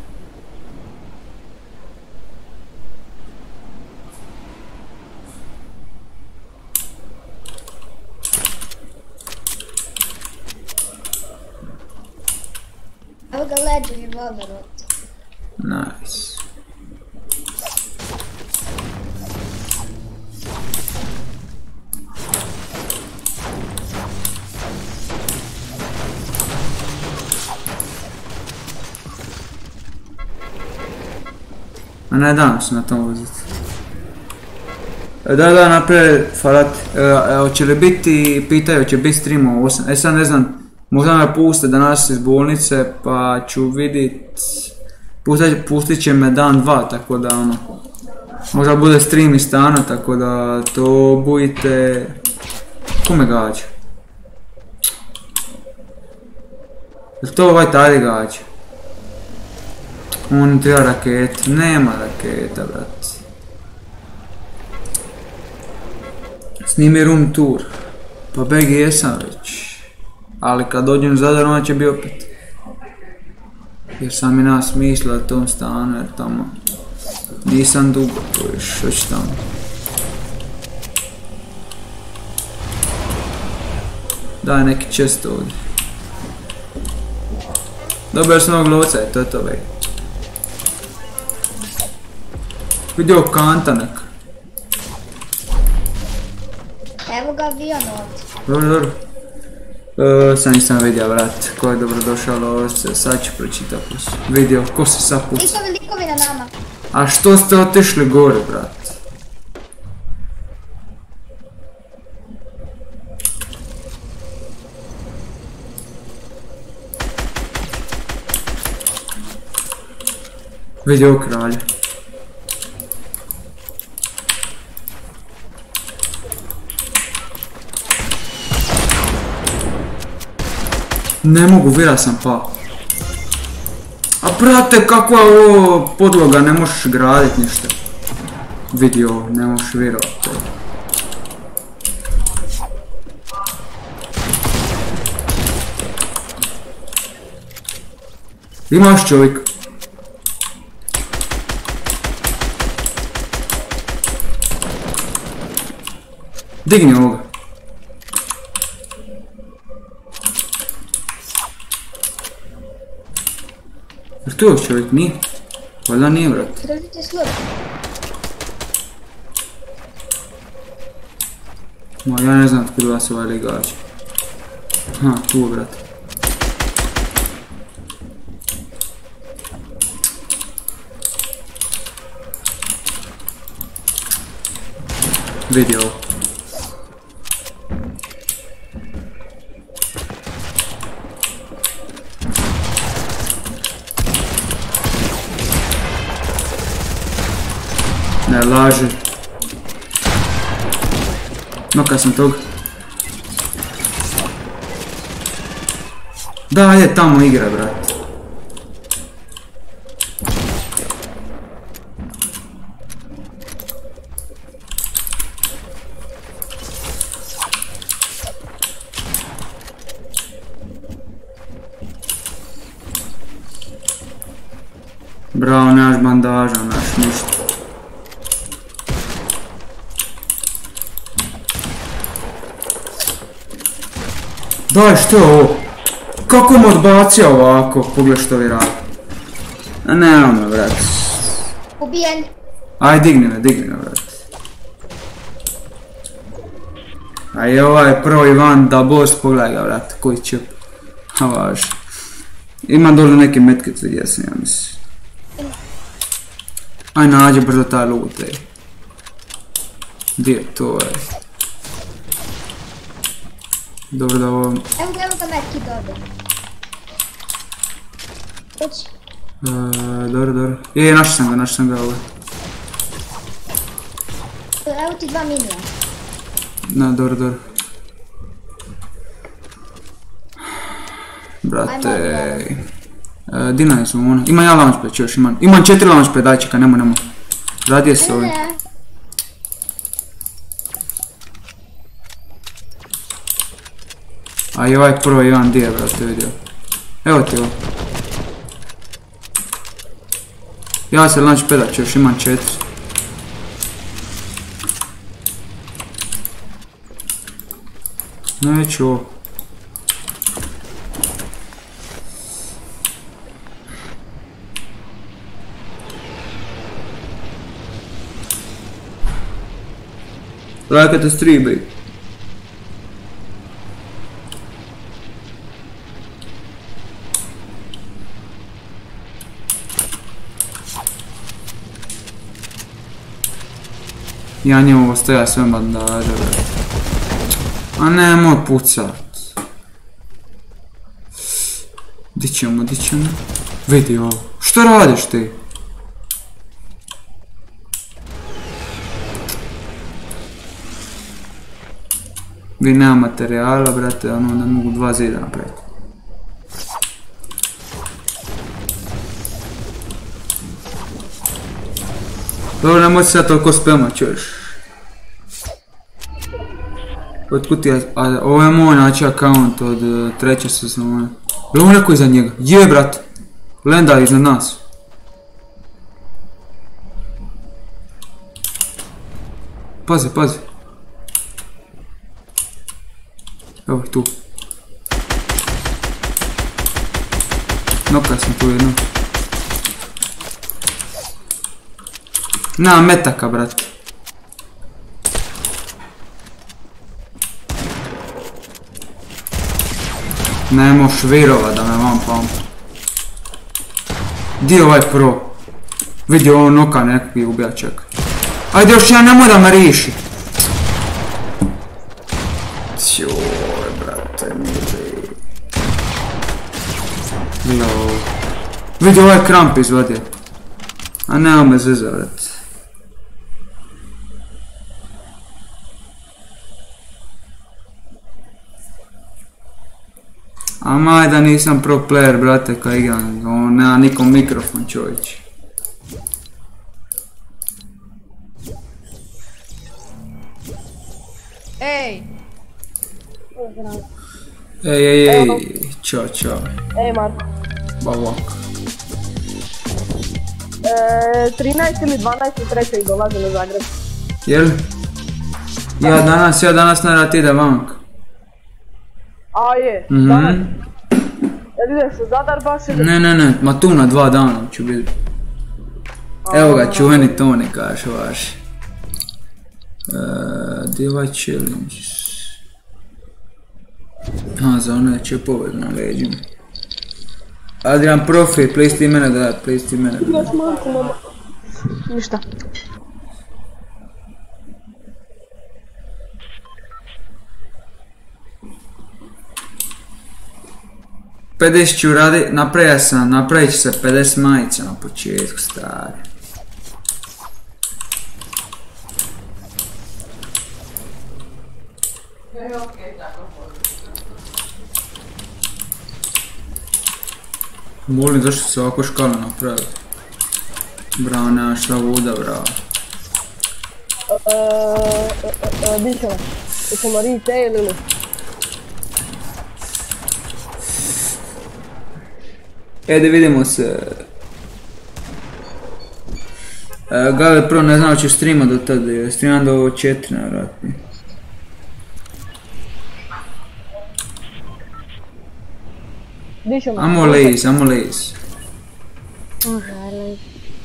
Evo ga Legend revolver ovdje. Nice. A ne dam se na tom voziti. Da, da, naprijed, Farat, hoće li biti, pitaju, će biti stream o osam, e sad ne znam, možda me puste danas iz bolnice, pa ću vidit, pustit, pustit će me dan dva, tako da ono, možda bude stream iz stana, tako da to budite, ko me gađa? Je to ovaj tada gađa? On treba raketa, nema raketa, brat. Snimi room tour. Pa begi jesam već. Ali kad dođem Zadar, ona će bi opet. Jer sam i nas mislila da tom stanu, jer tamo nisam dugo, to još već tamo. Daj neki čest ovdje. Dobar sam ovog lovca, to je to, bej. Vidio kanta neka. Evo ga avion ovdje. Dobro, dobro. E, sad nisam vidio, vrat, ko je dobrodošao lovce, sad ću pročitati. Vidio, ko se sad puca. Nisu ovi likovi na nama. A što ste otišli gore, brat? Vidio kralje. Ne mogu, vira sam pao. A brate, kakva je ovo podloga, ne možeš gradit ništa. Vidi ovo, ne možeš virovat. Imaš čovjek. Digni ovoga. Jer tu je čovjek, nije? Valjda nije, vrat. Tražite slub. Ma ja ne znam tko vas ovaj ligač. Ha, tu je, vrat. Vidi ovo. Ne laži. Noka sam tog. Da, je tamo igra, brat. Bravo, naš bandaža, naš ništa. Daj, što je ovo? Kako mu odbacio ovako? Pogledaj što vi radi. A ne, ono, vrat. Ubijen. Aj, digni me, digni me, vrat. A i ovaj prvi van da boss, pogledaj ga, vrat, koji čep. A važ. Ima dole neke metkice, gdje sam, ja mislim. Aj, nađe brzo taj loot, ej. Gdje je to, ej? Dobro da ovo... Evo ga, evo ga medkit ovdje. Ući. Dobro, dobro. Je, našao sam ga, našao sam ga ovo. Evo ti dva minija. Na, dobro, dobro. Brate... Dinaj su ono. Imam ja launchpad još, imam. Imam četiri launchpad, daj čeka, nemoj, nemoj. Radije se ovim. Ne, A i ovaj prvo jedan gdje je, brate, vidio. Evo ti ovo. Ja se launchpadat ću još, imam četiri. Neću ovo. Lajkajte stream, bej. Ja njemu ostaja sve bandaže, brate. A nemoj pucat. Di ćemo, di ćemo? Vidi ovo. Što radiš ti? Vi nema materijala, brate, ono ne mogu dva zida napraviti. Dobro, nemoj se sad toliko spema, čuješ. Otkud ti je, a ovo je moj naći account od uh, treće sezone. Je on rekao iza njega? Je, brate. Lenda iznad nas. Pazi, pazi. Evo tu. Noka sam tu jedno. Na metaka, brate. Ne moš virovat da me vam pampa. Di je ovaj pro? Vidi ovo noka nekakvi ubija, čekaj. Ajde još ja, nemoj da me riši. Joj, brate, mili. Joj. Vidi ovaj kramp izvadio. A nema me zezat, brate. Amaj da nisam pro player, brate, kad igram. On nema nikom mikrofon, čovječ. Ej! Ej, ej, ej, čao, čao. Ej, Marko. Bavak. E, trinaest ili dvanaest trećeg dolazi na Zagreb. Jel? Ja danas, ja danas ne rad ide vank. A je, Mhm. danas. Jel ideš u Zadar baš ili? Ne, ne, ne, ma tu na dva dana ću biti. Evo ga, čuveni Toni kaže vaš. Gdje je ovaj challenge? A, za one čepove na leđima. Adrian Profi, please ti mene da, please ti mene da. Još Marko, mama. Ništa. pedeset ću radi, napravio sam, napravit ću se pedeset majica na početku, stari. Molim, zašto se ovako škala napraviti? Bravo, nema šta vuda, bravo. Eee, di ćemo? Ćemo retail ili? Ede, vidimo se. E, Gale, prvo ne znam, ću streama do tada, streamam do četiri, nevjerojatno. Di ćemo? Amo laze, amo laze. Može, ali...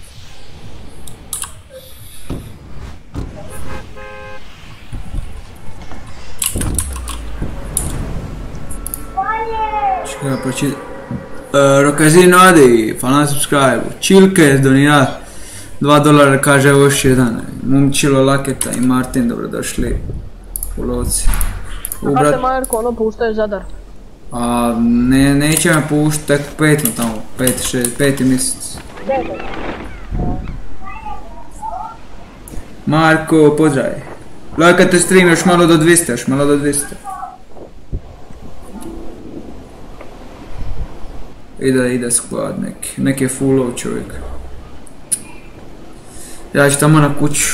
Čekaj, početi. Uh, Rokazino Adi, hvala na subscribe. Čilke donira dva dolara, kaže evo još jedan. Momčilo Laketa i Martin, dobrodošli u lovci. Kada te Marko ono puštaju Zadar? A ne, neće me pušti tek petno tamo, pet, šest, peti mjesec. Marko, pozdrav. Lajkate stream još malo do dvjesto, još malo do dvjesto. Ide, ide squad neki, neki je fullov čovjek. Ja ću tamo na kuću.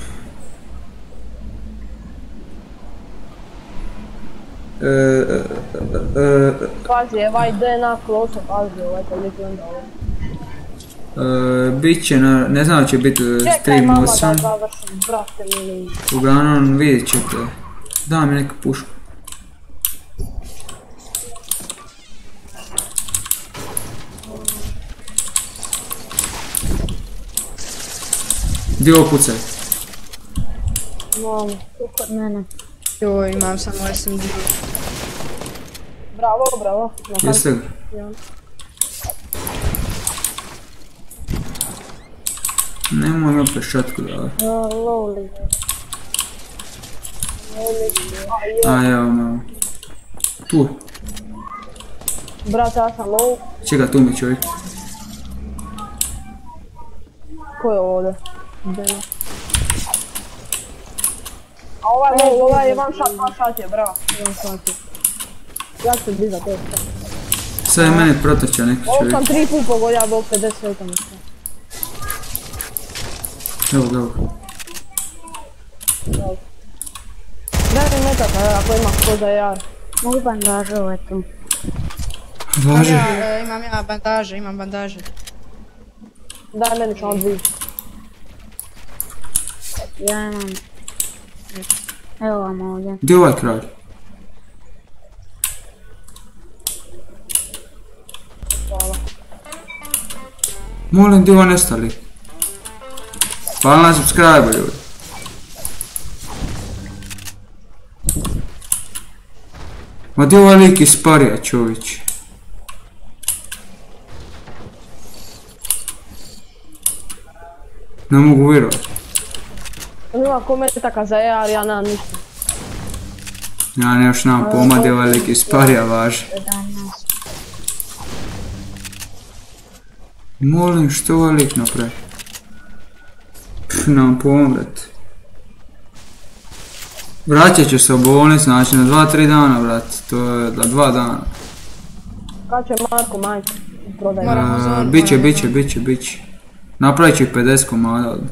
E, e, e, e, Pazi, ovaj D N A close, pazi, ovaj toliko onda ovo. e, bit će na, ne znam će biti Čekaj stream mama da osam. završim, brate mili. Uglavnom vidjet ćete. Da mi neku pušku. Gdje ovo pucaj? Mamo. Kod mene. Joj, imam samo S M G. Bravo, bravo. Jeste ga? Nemoj me opet šatku davati. Lowly. A evo malo. Tu. Brate, ja sam low. Čega tu mi čovjek. Ko je ovdje? D N A. A ovaj low, ovaj je one shot, one shot je, bravo. One shot je. Ja ću bliza, to je što. Sad je meni protočao neki Ovo čovjek. sam tri put pogodio do pedeset sveta. Evo ga, evo. Daj mi metaka, ako ima ko za jar. Mogu bandaže ovaj tu. Važi. Ja, e, imam ja bandaže, imam bandaže. Daj meni samo dvije. Ja imam... Evo vam ovdje. Gdje je ovaj kralj? Molim, gdje je ovaj nestali? Hvala na subscribe, ljudi. Ma gdje ovaj lik isparija, čovječ? Ne mogu vjerovat. Ima komentaka za E, ali ja nemam ništa. Ja ne još nam pojma gdje ovaj lik isparija važi. Molim, što ovaj lik napravi? Pff, nemam pojma, brate. Vraćat ću se u bolnicu, znači na dva tri dana, brate. To je za dva dana. Kad će Marko, majke? Prodaj. Biće, biće, biće, biće. Napravit ću i pedeset komada odmah.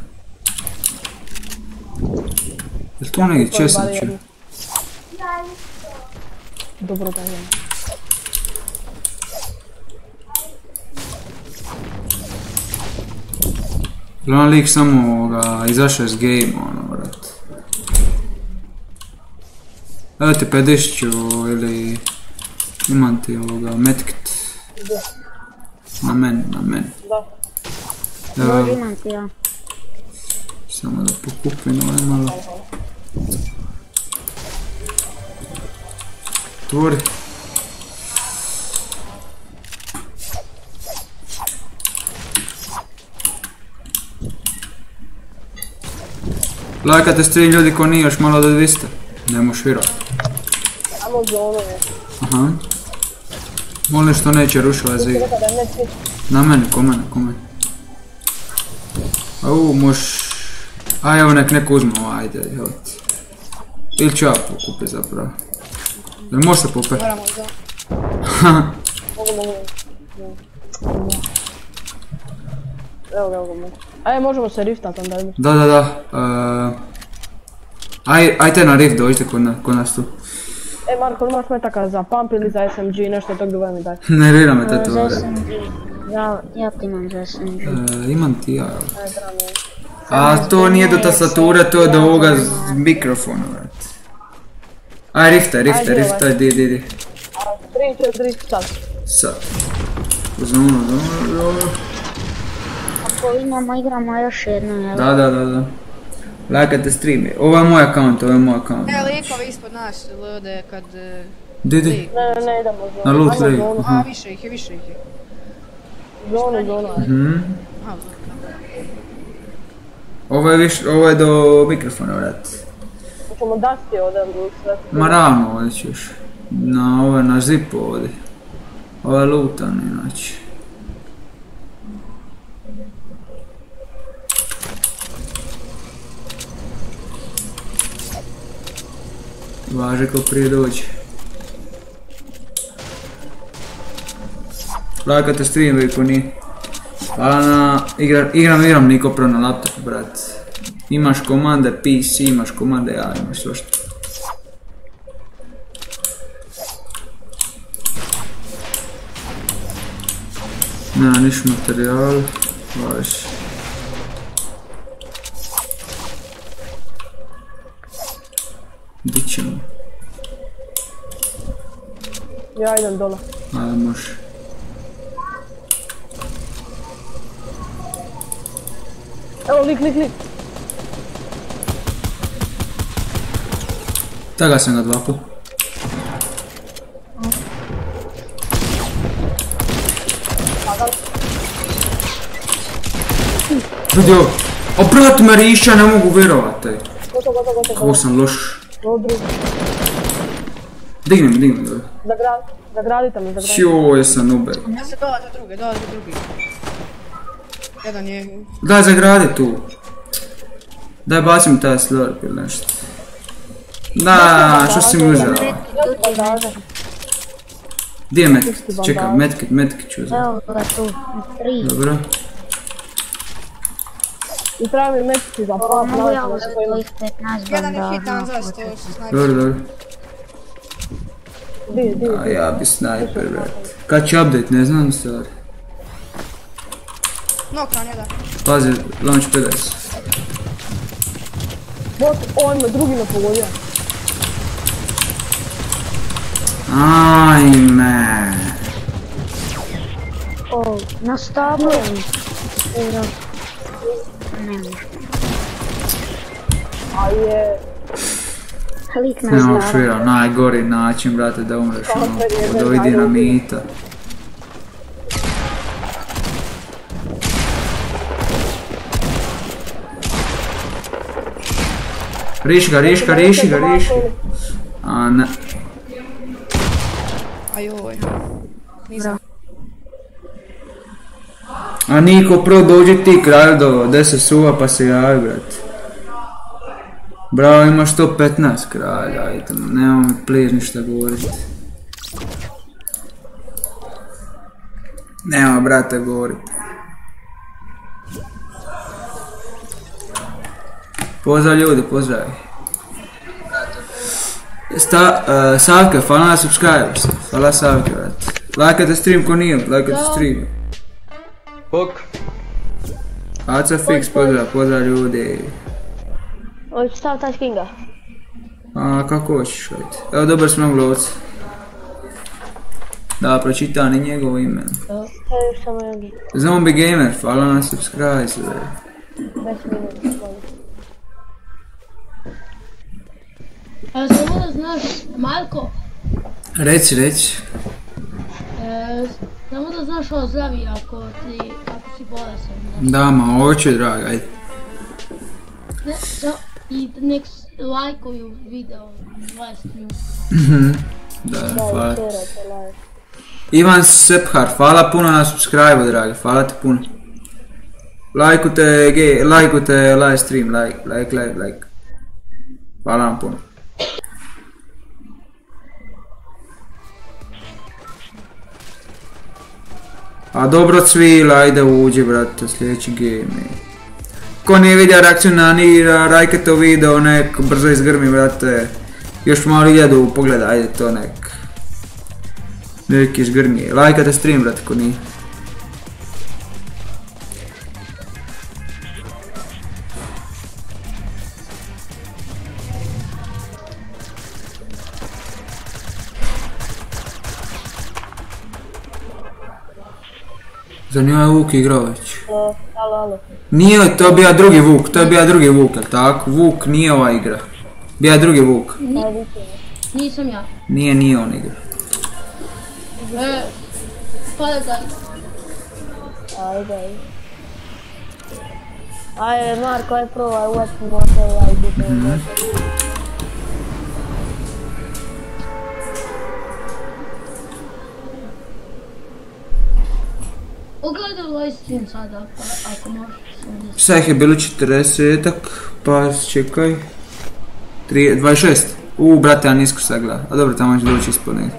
Jel' tu negdje česnaču? Dobro da je. Jel' on lik samo ovoga izašao iz game, ono, vrat. Evo ti pedeset ću ili imam ti ovoga medkit. Na meni, na meni. Da. Može imam ti ja. Samo da pokupim ovaj malo. Tvori. Lajkate stream ljudi ko nije još malo do dvista. Ne moš vjerovat. Samo zonu je. Aha. Molim što neće rušiti ovaj zig. Na meni, ko mene, ko mene. Au, moš... Aj, evo nek neko uzme ovo, ajde, evo ti. Ili ću ja pokupit zapravo. Jel možeš se popet? Moramo za... Mogu, mogu. Evo ga, evo ga mogu. Aj, možemo se riftat onda ideš. Da, da, da. Aj, ajte na rift, dođite kod nas tu. E, Marko, imaš metaka za pump ili za S M G, nešto tog dovoje mi daj. Nervira me te to. Za S M G. Ja, ja ti imam za S M G. Imam ti ja. Aj, drame. A to nije do tastature, to je do ovoga mikrofona, vrat. Aj, riftaj, riftaj, riftaj, di, di, di. tri, četiri, sad. Sad. Zonu, zonu, zonu. Ako imamo, igramo još jednu, jel? Da, da, da, da. Lajkate stream. Ovo je moj account, ovo je moj account. E, likovi ispod nas lude kad... Di, di. Ne, ne, ne idemo zonu. Na loot league. A, više ih je, više ih je. Zonu, zonu. Mhm. Aha, Ovo je više, ovo je do mikrofona, vrat. Hoćemo dasti ovdje sve. Ma ravno ovdje ćeš. Na ovo je na zipu ovdje. Ovo je lootan inače. Važi ko prije dođe. Lajkate stream veliko nije. Hvala na... Igram, igram, igram niko pro na laptopu, brat. Imaš komande P C, imaš komande ja, imaš sve što. Nema niš materijal. Važi. Di ćemo? Ja idem dole. Ajde, može. Evo, lik, lik, lik. Taga sam ga dva put. Vidi ovo. O, brat Mariša, ne mogu vjerovati. Gotovo, gotovo, gotovo. Kako sam loš. Dobri. Digni me, digni me. Zagrad, zagradite me, zagradite. Joj, sam uber. ja se dolaze druge, dolaze drugi. Jedan je... Daj, zagradi tu. Daj, bacim taj slurp ili nešto. Da, što si mi uzeo? Gdje je medkit? Čekaj, medkit, medkit ću uzeti. Evo ga tu, tri. Dobro. I treba mi metiti za pop, Mogu ja naći uzeti neko ima. ovih petnaest Jedan je bandaža. hitan za sto snajper. Dobro, dobro. Di, di. A ja bi snajper, brat. Kad će update, ne znam stvari. Nokran jedan. Pazi, launch pedas. Bot, on me drugi me pogodio. Ajme. O, nastavljam. Evo. Ne može. A je... Lik na Nemam zlaru. šira, najgori način, brate, da umreš ono, od ovih dinamita. Riši ga, riši ga, riši ga, riši ga. A ne. Ajoj. Nisam. A Niko, prvo dođi ti kralj do deset suva pa se javi, brate. Bravo, imaš sto petnaest kralja, ajde, nemamo mi please ništa govoriti. Nema, brate, govoriti. Pozdrav ljudi, pozdrav. Sta, uh, Savke, hvala na subscribers. Hvala Savke, brate. Lajkajte stream ko nije, lajkajte stream. Bok. Aca Fix, pozdrav, pozdrav ljudi. Hoću stav taj Kinga. A kako hoćeš, ajde. Evo, dobar smo glovci. Da, pročitam i njegovo ime. Evo još samo jedan. Zombie Gamer, hvala na subscribe. Bez minuta. A samo da znaš, Marko, Reci, reci. e, samo da znaš ovo zdravi ako ti, ako si bolesan. Da, ma, hoću, draga, ajde. Ne, sa, i nek lajkuju video dvadeset minuta. Da, hvala. Ivan Sephar, hvala puno na subscribe, dragi, hvala ti puno. Lajkujte, ge, lajkujte live stream, like, like, like, like. Hvala vam puno. A dobro cvila, ajde uđi, brate, sljedeći game. Ko nije vidio reakciju na ni Rajketov video, nek brzo izgrmi, brate. Još malo jedu, pogledaj, ajde to nek. Nek izgrmi. Lajkate stream, brate, ko nije. Za njoj je Vuk igrao već. Alo, alo. Nije, to je bio drugi Vuk, to je bio drugi Vuk, jel tako? Vuk nije ova igra. Bio je drugi Vuk. Nisam ja. Nije, nije on igra. E, pa da da. Ajde, ajde. Ajde, Marko, aj probaj, uvijek možda ja i biti. Ogledaj live stream sada, pa ako možeš. Sad ih je bilo četrdesetak, pa čekaj. dvadeset šest. Uuu, brate, ja nisko sad gleda. A dobro, tamo će doći ispod negdje.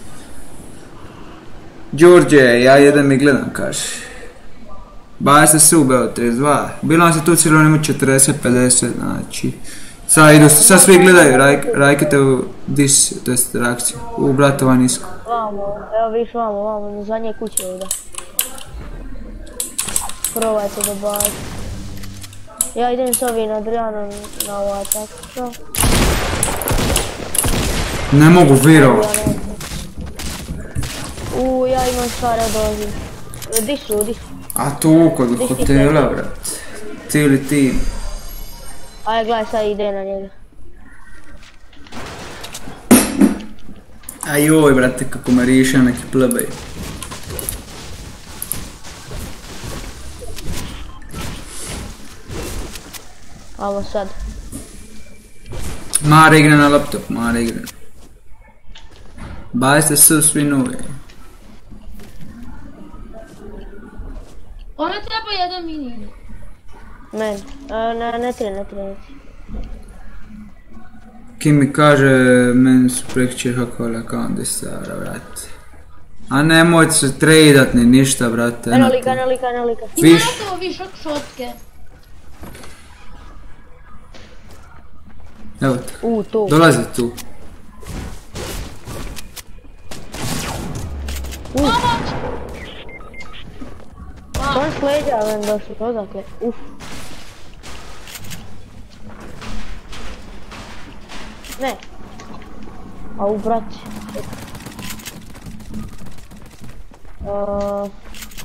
Đorđe, ja jedan mi gledam, kaže. Baje se se ubeo, trideset dva. Bilo nam se tu cijelo nema četrdeset, pedeset, znači. Sad idu, sad svi gledaju, rajkete u dis, to jest reakciju. Uuu, brate, ovaj nisko. Vamo, evo viš vamo, vamo, na zadnje kuće ovdje. Probajte da bacite. Ja idem s ovim Adrianom na ovaj tako. Ne mogu virovat. Uuu, ja imam stvari odozim. Dišu, dišu. A tu kod hotela, brate. Cijeli tim. Ajde, gledaj, sad ide na njega. A joj, brate, kako me riše neki plebej. Amo sad. Mara igra na laptop, Mara igra. Bajste se svi nove. Ona treba jedan mini. Men, ne, ne tri, ne tri, ne tri. Kim mi kaže, meni su prekće hakovali akaunt stara, brate. A nemojte se tradat ni ništa, brate. Eno lika, eno lika, eno lika. Ima gotovo višak šotke. Evo te. U, tu. Dolazi tu. On s leđa, ven došli, to odakle. Uf. Ne. Au, brać. Uh,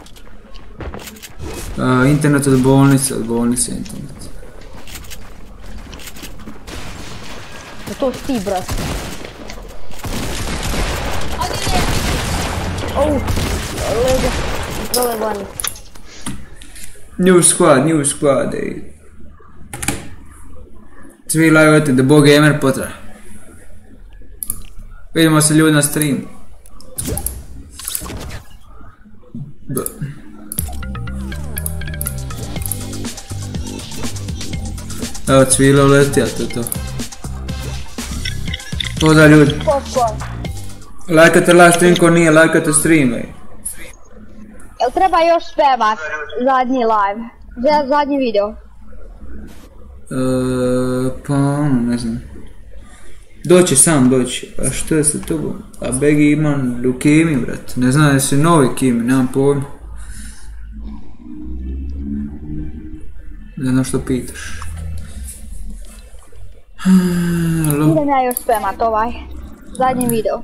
Uh, internet od bolnice, od bolnice internet. To si ti, brat. Au, lega. Dole vani. New squad, new squad, ej. Svi lajvajte da Bo Gamer potra. Vidimo se ljudi na streamu. B. Evo Cvilo leti, a to je to. Pozdrav ljudi. Lajkate live stream ko nije, lajkate stream, ej. Jel treba još spevat zadnji live? Zadnji video? Eee, pa ono, ne znam. Doći sam, doći. A što je sa tobom? A Begi imam leukemiju, brat. Ne znam da si novi kimi, nemam pojma. Ne znam što pitaš. Idem ja još spemat ovaj zadnji video.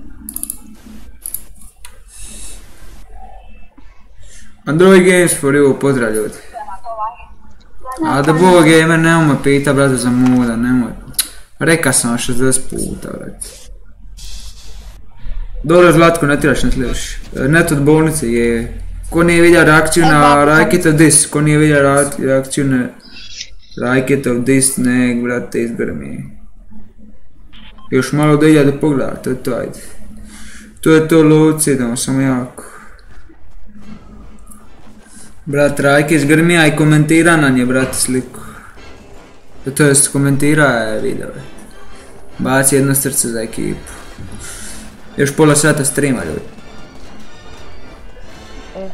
Android Games for you, pozdrav ljudi. A da Bo Gamer nemoj me pita, brate, za moda, nemoj. Reka sam vam šezdeset puta, brate. Dobro, Zlatko, ne tiraš, ne tiraš. Net od bolnice je... Ko nije vidio reakciju na Rajkitov dis, ko nije vidio reakciju na Rajkitov dis, nek, brate, izbere mi. Još malo da ide da pogleda, to je to, ajde. To je to, lovci, idemo samo jako. Brat Rajkić grmija i komentira na nje, brate, sliku. To jest komentira je video. Baci jedno srce za ekipu. Još pola sata streama, ljudi. E.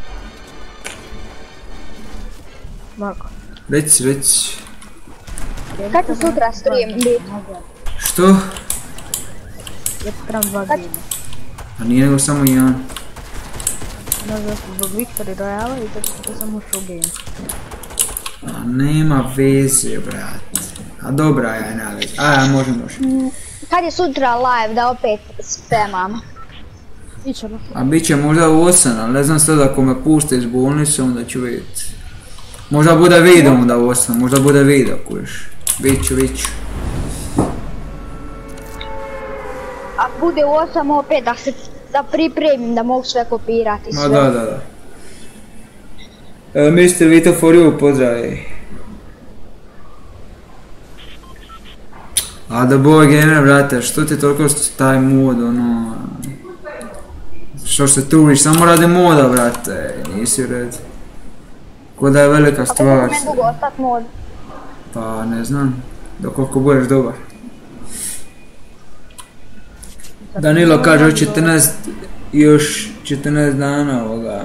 Marko. Reci, reci. Kad će sutra stream biti? Što? Ja trebam dva gejma. A nije nego samo jedan. Možda su zbog Victory Royale i tako što sam ušao u game. A nema veze, brate. A dobra ja, nema veze. A, ja, može, može. Kad je sutra live da opet spamam? Ićemo. A bit će možda u osam, ali ne znam sad ako me pušte iz bolnice, onda ću vidjeti. Možda bude video onda u osam, možda bude video, kuješ. Bit ću, bit ću. A bude u osam opet da se da pripremim, da mogu sve kopirati, sve. Ma da, da, da. E, mister Vito for you, pozdrav. A da Bo Gamer, brate, što ti toliko taj mod, ono... Što se trudiš, samo radi moda, brate, nisi u redu. Ko da je velika stvar. A koliko ne dugo ostat mod? Pa ne znam, dok koliko budeš dobar. Danilo kaže od četrnaest, još četrnaest dana ovoga.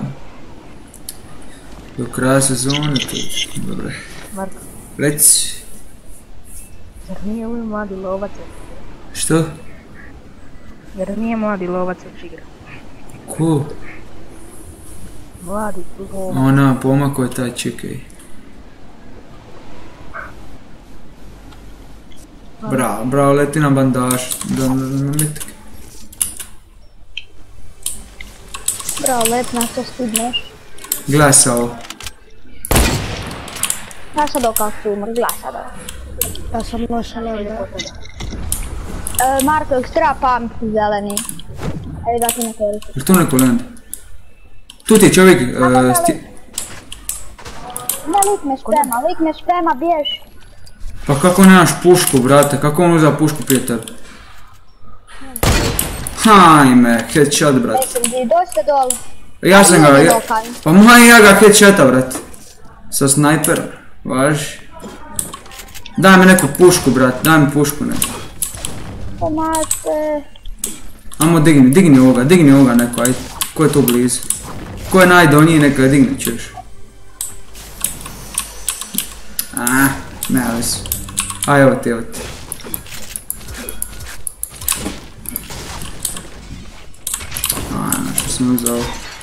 Do kraja sezone, to dobro. Marko. Reci. Jer nije ovaj mladi lovac. Što? Jer nije mladi lovac još igra. Ko? Mladi lovac. Ona, pomako je taj, čekaj. Bravo, bravo, leti na bandaž. Da, na metak. Bravo, let na što stigneš. Gledaj sa ovo. Ja sad okak streamer, gledaj sad ovo. Ja sam loša leva. E, Marko, još treba pamet zeleni. Evo da ti ne koristim. Jel' tu neko lenda? Tu ti je čovjek, uh, sti... Ne, lik me špema, lik me špema, biješ. Pa kako nemaš pušku, brate, kako on uzao pušku prije tebe? Hajme, headshot, brate. Nećem ti, dođi se dole. Ja sam ga, ja... Pa moj ja ga headshota, brate. Sa snajperom, važi. Daj mi neku pušku, brate, daj mi pušku neku. Pomate. Amo digni, digni ovoga, digni ovoga neko, ajde. Ko je tu blizu? Ko je najdoniji, neka je digni, čuješ. Ah, nema veze. Aj, evo ti, evo ti. Ajme, što sam uzao.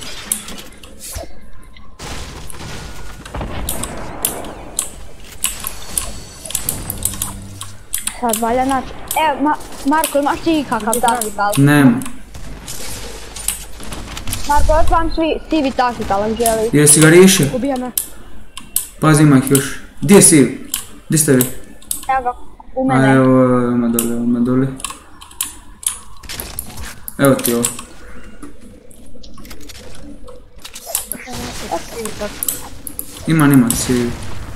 Sad valja naći. Evo, Ma Marko, imaš ti ikakav taktikal? Nema. Marko, još vam svi Sivi taktikal, ako želi. Jesi ga riješio? Ubija me. Pazi, ima ih još. Gdje je Siv? Gdje ste vi? Evo ga, U A mene. evo, ima dole, ima dole. Evo ti ovo. Ima, ima, si.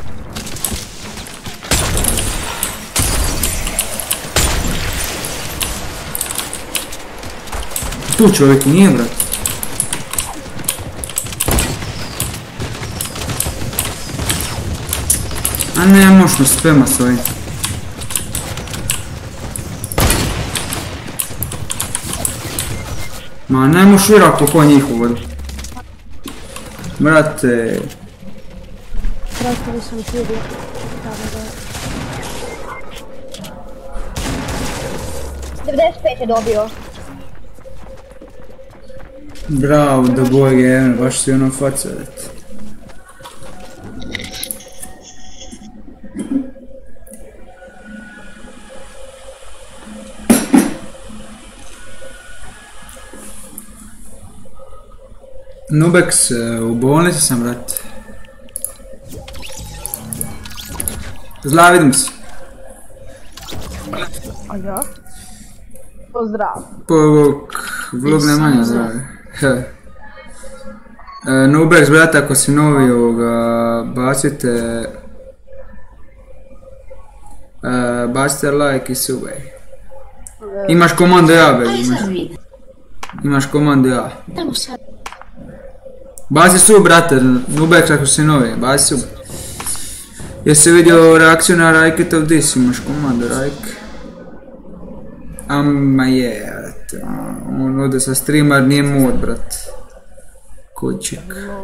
Tu čovjek nije, brat. A ne, možemo spema s ovim. Ma ne moš vjerat po njih vodu. Brate. Pratili sam svidio. devedeset pet je dobio. Bravo, the boy gamer, baš si ono facaret. Nubex, u bolnici sam, brate. Zla, vidim se. A ja? Pozdrav. Povuk, vlog ne manje zdrave. Nubex, brate, ako si novi ovoga, bacite... Uh, bacite like i sube. Imaš komandu ja, be, imaš. Imaš komandu ja. Baci sub, brate, Nubex ako si novi, baci sub. Jesi vidio reakciju na Rajketov dis, imaš komandu Rajk. Ama je, on ode sa streamer, nije mod, brat. Kućek.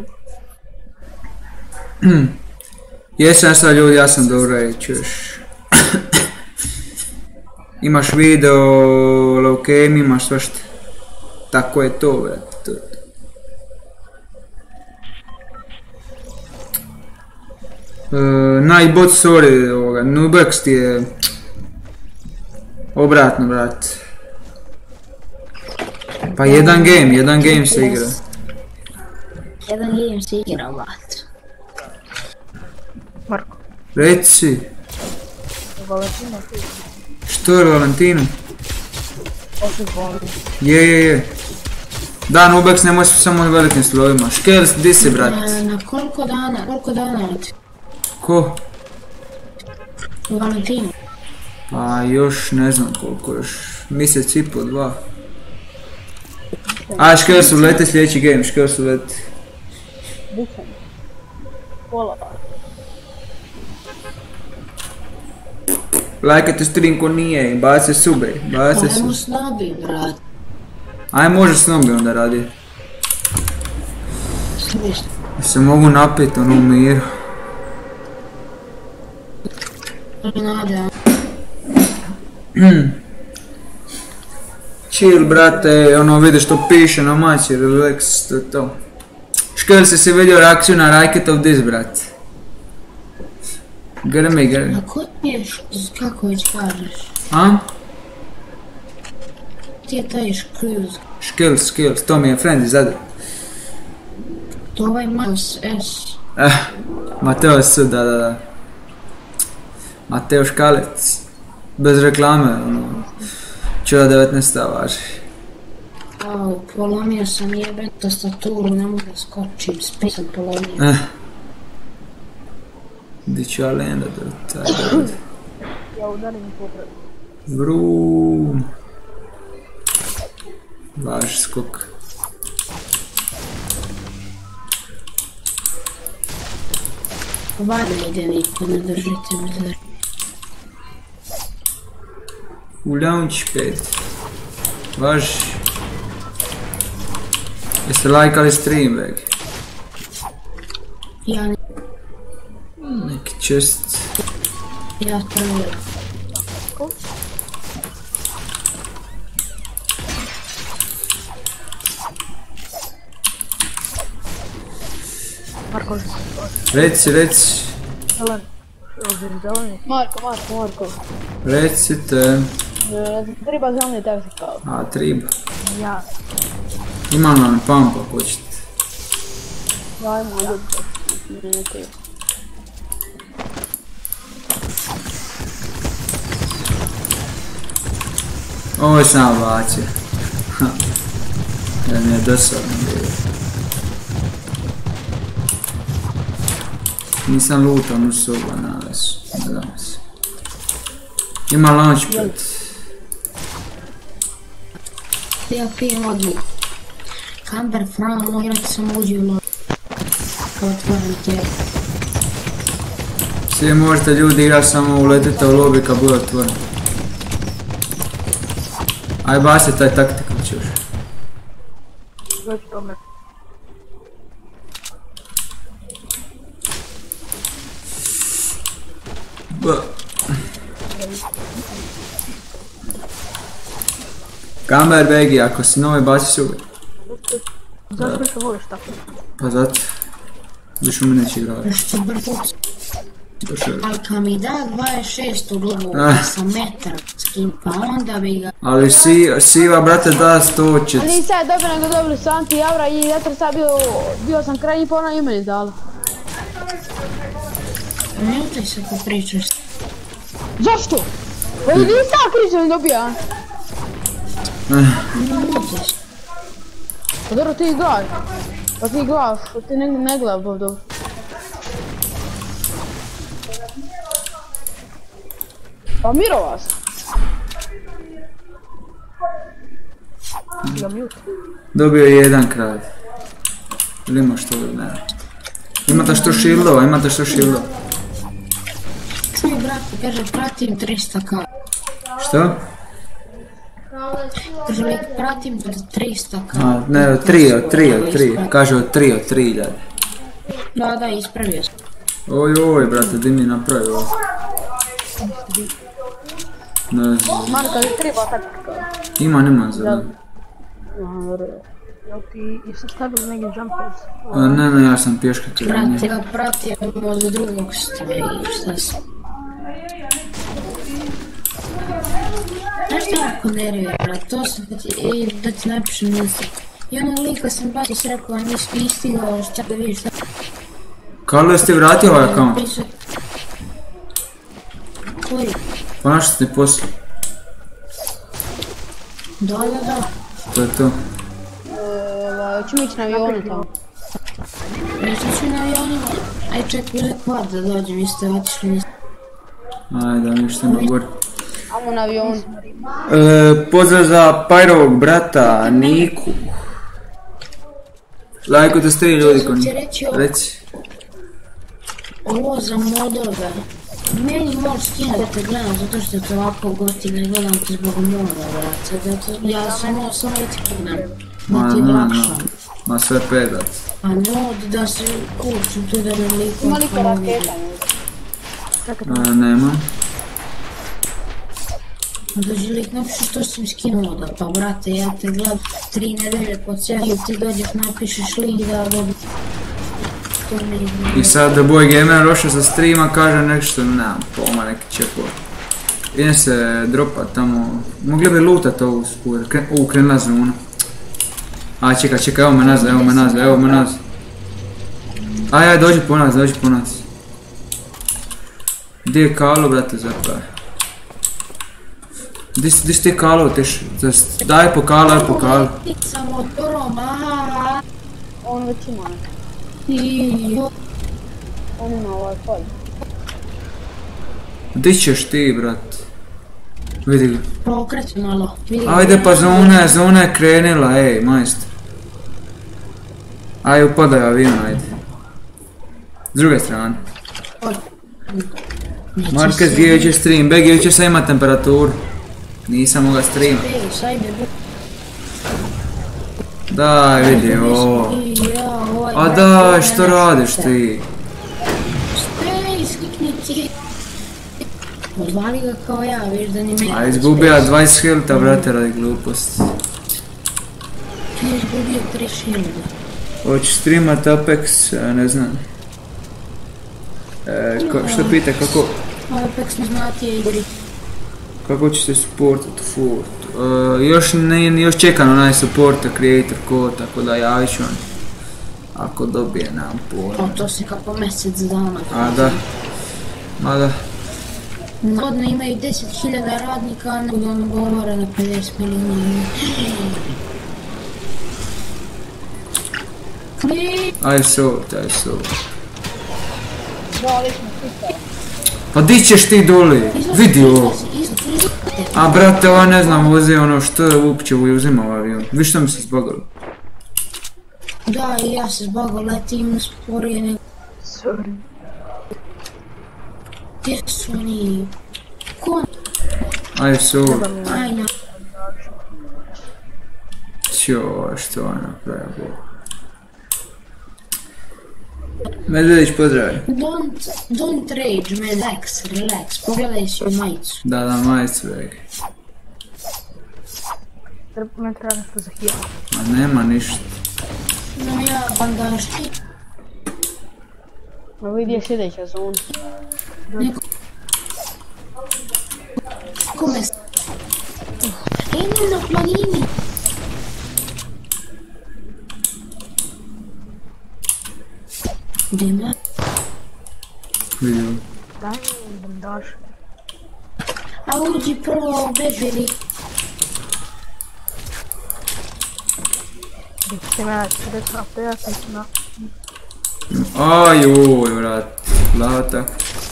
Jesam sad ljudi, ja sam dobro reći još. Imaš video, leukem, imaš svašta. Tako je to, brat. Uh, najbot, sorry, ovoga, Nubex ti je obratno, brat. Pa jedan game, jedan game se igra. Jedan game se igra, brat. Marko. Reci. Valentina ti. Što je Valentina? Opet volim. Je, je, je. Da, Nubex nemoj samo velikim slovima. Škels, di si, brat? Na, na koliko dana, koliko dana od? Ko? Valentina. Pa još ne znam koliko, još mjesec i po, dva. A, Škels uleti sljedeći game, Škels uleti. Bukam. Pola bar. Lajkajte stream ko nije, baci sube, baci Ajmo sube. s nobi, brat. Aj, može s nobi onda radi. Svišta. Se mogu napiti, ono, u miru. Nada. Chill, brate, ono, vidiš što piše na mači, relax, to je to. Škel si si vidio reakciju na Rajketov dis, brate. Grmi, grmi. A ko ti je, kako već kažeš? A? Ti je taj škruz. Škels, Škels, to mi je friend iz Zadra. To ovaj Miles S. Eh, Mateo S, da, da, da. Mateo Škalec. Bez reklame, ono. Čuva devetnaesta važi. Au, polomio sam jebet tastaturu, ne mogu da skočim, spet sam polomio. Eh. Di ću ja lenda do taj god. Ja udarim popravim. Vroom. Važi skok. Vada ide niko, ne držite me zar. U Launchpad. Važi. Jeste lajkali stream, veg? Ja ne, Neki čest. ja prvo. Marko, Reci, reci. zelen. Ovdje zeleni. Marko, Marko, Marko. Recite. E, treba zeleni taktikal. A, triba. Ja. Imam vam pump ako hoćete. Ajmo, dobro. Ne, ne treba. Ovo sam bacio. Da mi je dosadno bilo. Nisam lutao mu soba na lesu. Ne dam se. Ima launchpad. Ja pijem odmah. Camber Fran, ono igrati sam uđi u lobi. Kao otvorim tijelo. Svi možete ljudi igrati samo uletite u lobby kad bude otvoren. Aj basi taj taktikal ćeš. Dođi tome. Camber Begi, ako si novi baci se uvijek. Zašto što voliš tako? Pa zato. Više mi neće igrati. Što brfuc. Ali kad mi da dvadeset šest u glavu sa metarskim, pa onda bi ga... Ali Siva, brate, da stočic. A nisam je dobio nego dobili su Anti Javra i zato sam bio, bio sam krajnji pa ona i meni dala. Ne utaj se ko pričaš. Zašto? Pa nisam križan dobija. Ne utaj se. Pa dobro ti igraš. Pa ti igraš, pa ti ne, ne gledam baš dobro. Pa miro vas. Ja mute. Dobio je jedan kralj. Ili ima što li ne? Imate što shieldova, imate što shieldova. Čuj brate, kaže pratim trista ka. Što? Kaže lik pratim trista ka. A, ne, tri od tri od tri. Kaže od tri od tri iljade. Da, da, ispravio sam. Oj, oj, brate, di mi napravio ovo? Ne znam. Marka, li treba taktika? Ima, nema za ne. Jel ti jesi stavili neki jumpers? Ne, ne, ja sam pješka krenio. Brate, ga pratimo od drugog stoji, šta sam. Znaš što ako nervira, brate, to sam da ti, ej, da ti napišem nisam. I ono lika sam brate si rekao, nisi istigao, šta da vidiš šta. Karlo, jesi ti vratio ovaj account? Koji? Pa našto si ti poslao? Da, da, da. To je to. Hoćemo ići na avionu tamo. Nešto ću na avionima. Aj čekaj, uzet kvar da dođem, vi ste otišli niste. Ajde, da ništa ima gore. Amo na avionu. E, pozdrav za Pyrovog brata, Niku. Lajkujte ste i ljudi ko Niku. Reci. Ovo za modove. Meni možeš skinuti da te gledam zato što te ovako gosti ne gledam ti zbog moda, brate. Ja samo samo da ti gledam. Da ti lakšam. Ma sve pedac. A mod da se kurčim tu da nam liko... Ima liko raketa. Nema. Dođi lik napiši što si mi skinuo da, pa brate ja te gledam tri nedelje po cijelu, ti dođeš napišeš link da dobi... I sad da Boy Gamer roše sa streama kaže nešto, nemam pojma, neki čepor. Idem se dropat tamo, mogli bi lootat ovu skure, u krenula zona. Aj čekaj, čekaj, evo me nazad, evo me nazad, evo me nazad. Aj, aj, dođi po nas, dođi po nas. Gdje je Kalo, brate, zapravo? Gdje si ti Kalo, teš, daj po Kalo, daj po Kalo. Sa motorom, aaa. On već ima. Iiii. On ima ovaj polj. Gdje ćeš ti, brate? Vidi ga. Pokreći malo. Ajde pa zona je, zona je krenila, ej, majstor. Ajde, upadaj avion, ajde. S druge strane. Marquez, gdje će stream? Beg, gdje će sad imat temperaturu? Nisam moga streama. Daj, vidi ovo. A daj, što radiš ti? Stej, skikni ti. Odvali ga kao ja, viš da ni me... A izgubija dvadeset hilta, brate, radi gluposti. Ti je izgubio tri hilda. Hoću streamat Apex, ne znam. E, što pita, kako... Apex ne znati je igri. Kako ćete supportat Fort? Uh, još, ne, još čekam onaj supporta creator code, tako da javit ću on. Ako dobije nam pojma. O, to se kako mjesec dana. A da. Ma da. Navodno imaju deset hiljada radnika, a nego ono govore na pedeset milijuna. Aj sot, aj sot. Dali smo super. Pa di ćeš ti doli? Vidi ovo. A brate, ova ne znam vozi ono što je uopće uzimao avion. Viš što mi se zbagalo? Da, i ja se zbagao, letim sporije nego... Sorry. Gdje su oni? Ko? Aj sot. Aj na... Ćo, što je napravio? Medvedić, pozdravi. Don't, don't rage, man, relax, relax, pogledaj si u majicu. Da, da, majicu, vege. Me treba nešto za hijel. Ma nema ništa. No ja bandažki. Ma vidi je sljedeća zona. Neko... Kome s... Eni na planini. Gdje ima? Vidim. Daj mi bandaž. A uđi prvo beželi. Gdje ćete me reći na prijatelj na... Ajoj, vrat. Latak.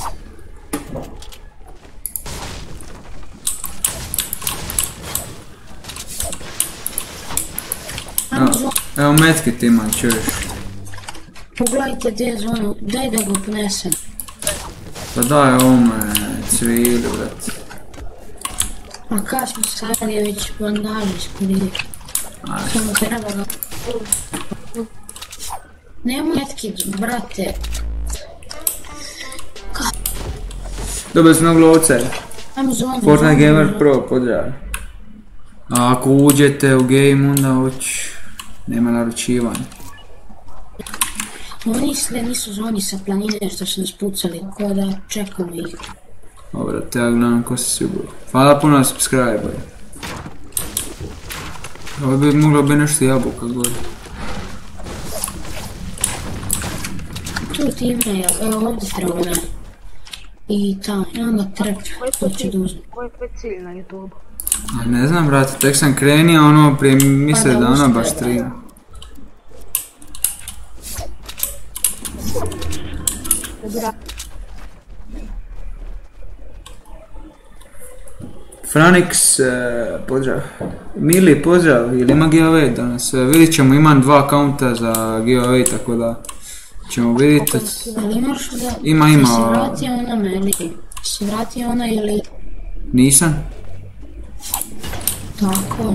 Evo medkit imam, čuješ. Pogledajte gdje je zonu, daj da ga ponesem. Pa daj ovome cvili, vrat. A kad smo stavili je već bandaži ispunili. Samo treba ga... Nemo medkit, brate. Dobili smo glovce. Ajmo zonu. Fortnite Gamer Pro, pozdrav. A ako uđete u game, onda hoć... Nema naručivanja. Oni sve nisu zoni sa planine što su nas pucali, ko da čekamo ih. Dobro, te ja gledam ko se sigurno. Hvala puno na subscribe. Ovo bi moglo bi nešto jabuka gore. Tu ti ima, evo ovdje treba ne. I ta, i onda trep, to će da uzme. Koji je tvoj cilj na YouTube? A ne znam, brate, tek sam krenio ono prije misle dana baš stream. Franix, eh, pozdrav. Mili, pozdrav, ili ima giveaway danas? Vidit ćemo, imam dva akaunta za giveaway, tako da ćemo vidjeti. Ali imaš da... Ima, ima. Ti si vratio ona meli. Si vratio ona ili... Nisam. Tako,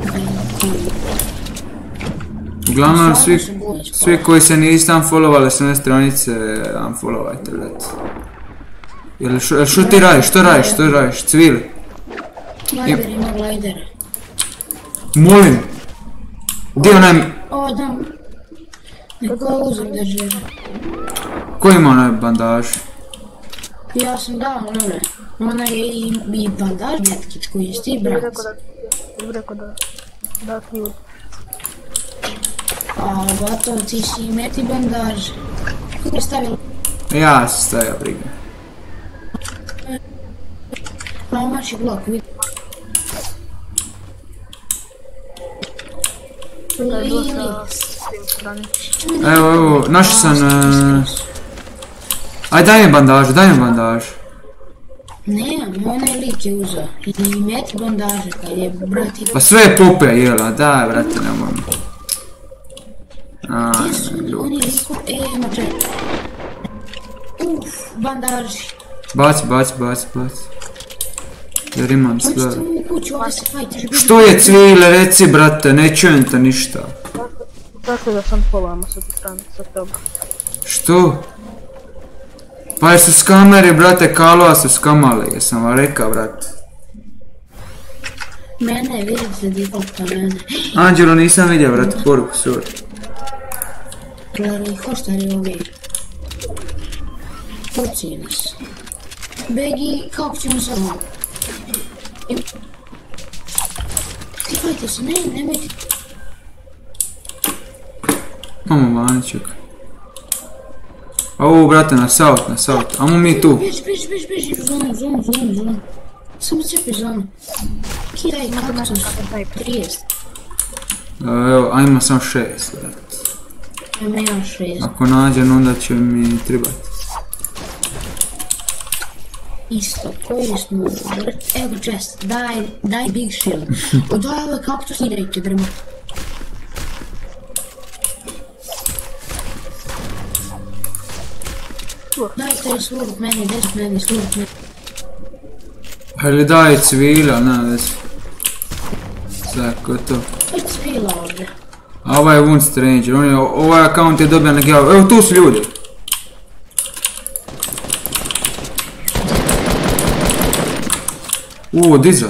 Uglavnom, svi, svi koji se niste unfollowali s one stranice, unfollowajte, vrat. Jel, šo, što ti radiš, što radiš, što radiš, cvili? Glajder ima glajder. Molim! Gdje je onaj... O, dam. Neko uzem da žive. Ko ima onaj bandaž? Ja sam dao onome. Ona je i, i bandaž medkit koji si ti, brat. Ti bi rekao da... Da ti u... A, bato, ti si meti bandaž. Kako je stavio? Ja se stavio briga. A, imaš i blok, vidi. Evo, evo, našao sam... Uh... Aj, daj mi bandaž, daj mi bandaž. Nemam, onaj lik je uzeo. I meti bandaže kad je, brati... Pa sve je pope jela, daj, brate, nemoj mi. Aj, Gdje su oni liku? E, ima čaj. Uff, bandaži. Baci, baci, baci, baci. Jer imam sve. Hoćete u kuću, ovdje se fajter. Što je cvile, reci, brate, ne čujem te ništa. Tako da sam polama sa te strane, sa toga. Što? Pa jesu skameri, brate, Kalova su skamali, jesam vam rekao, brate. Mene, vidite defaulta mene. Anđelo nisam vidio, brate, poruku, sorry. Gledaj, hoštari ovi. Puci nas. Begi, kako ćemo sad ovo? Ti fajte se, ne, nemojte. Mamo Vanićuk. Ovo, brate, na south, na south. Amo mi tu. Beži, beži, beži, beži, u zonu, zonu, zonu, zonu. Samo cepi zonu. Kidaj kaktus, trideset. Evo, a ima sam šest, brate. Ima ja šest. Ako nađem, onda će mi trebati. Isto, korisno, evo chest, daj, daj big shield. Daj ove kaktus, idejte drma. Dajte sluruk meni, deset meni, sluruk meni. Ali daj cvila, ne vezi. Sad, gotovo. Kaj cvila ovdje? A ovaj je Wound Stranger, on je, ovaj account je dobio neki, evo tu su ljudi. Uuu, diza.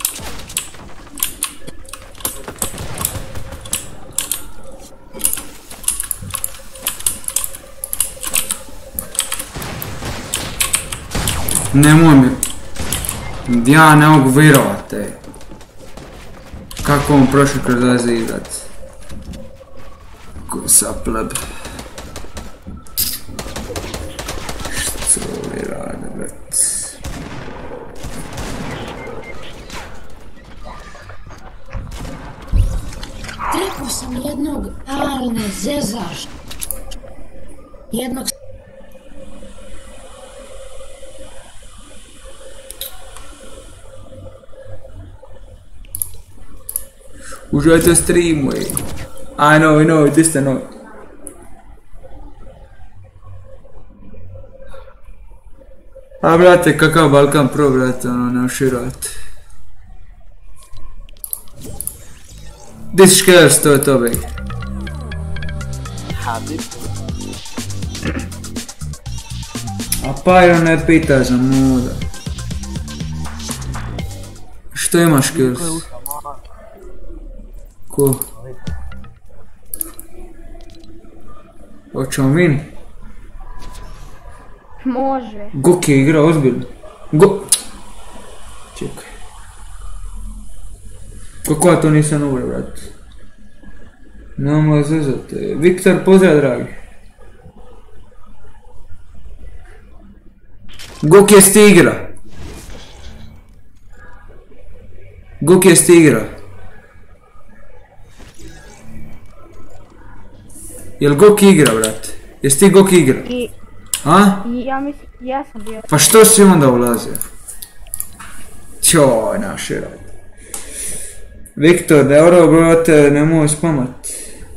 Nemoj mi. Ja ne mogu vjerovati. Kako on prošao kroz azigrat. Ko sapleb. Što li rade, bret. Rekao sam jednog, ali ne zezaš. Jednog... Uživajte streamu, ej. I know, I know, this I know. A brate, kakav Balkan Pro, brate, ono, ne uširajte. This scares, to je to, bej. A Pyro ne pita za muda. Što imaš kills? Ko? Hoćemo min? Može. Gok je igrao ozbiljno. Go... Čekaj. Kako ja to nisam uvre, brat? Nemoj zezati. Viktor, pozdrav, dragi. Gok je stigra. Gok je stigra. Jel Gok igra, brate? Jesi ti Gok igra? I... A? I ja mislim, ja sam bio. Pa što si onda ulazio? Ćoj, naši rad. Viktor, dobro, brate, nemoj spamat.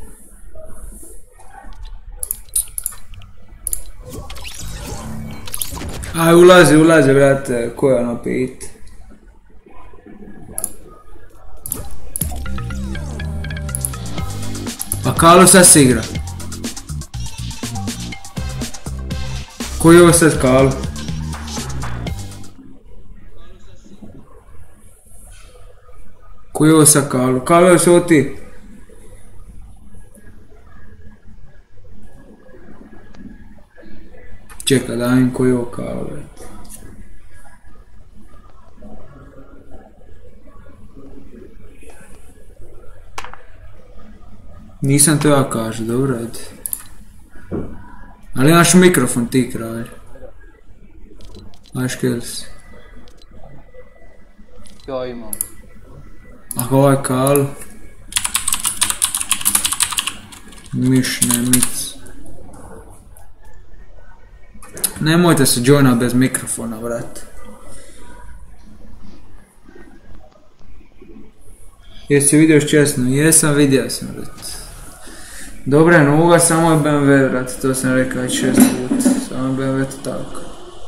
Aj, ulazi, ulazi, brate, ko je ono pit? Pa Kalo sad se igra. Koji je ovo sad Kalo? Koji je ovo sad Kalo? Kalo je se ovo ti? Čekaj, da vidim koji je ovo Kalo, brate. Nisam to ja kažu, dobro, ajde. Ali imaš mikrofon ti, kralj. Ajš kills. Ja imam. Ako ovaj Kalo. Miš, ne, mic. Nemojte se joina bez mikrofona, brate. Jesi vidio česno? Jesam, vidio sam, brate. Dobra je noga, samo je B M W, brate, to sam rekao već šest puta. Samo je B M W to tako.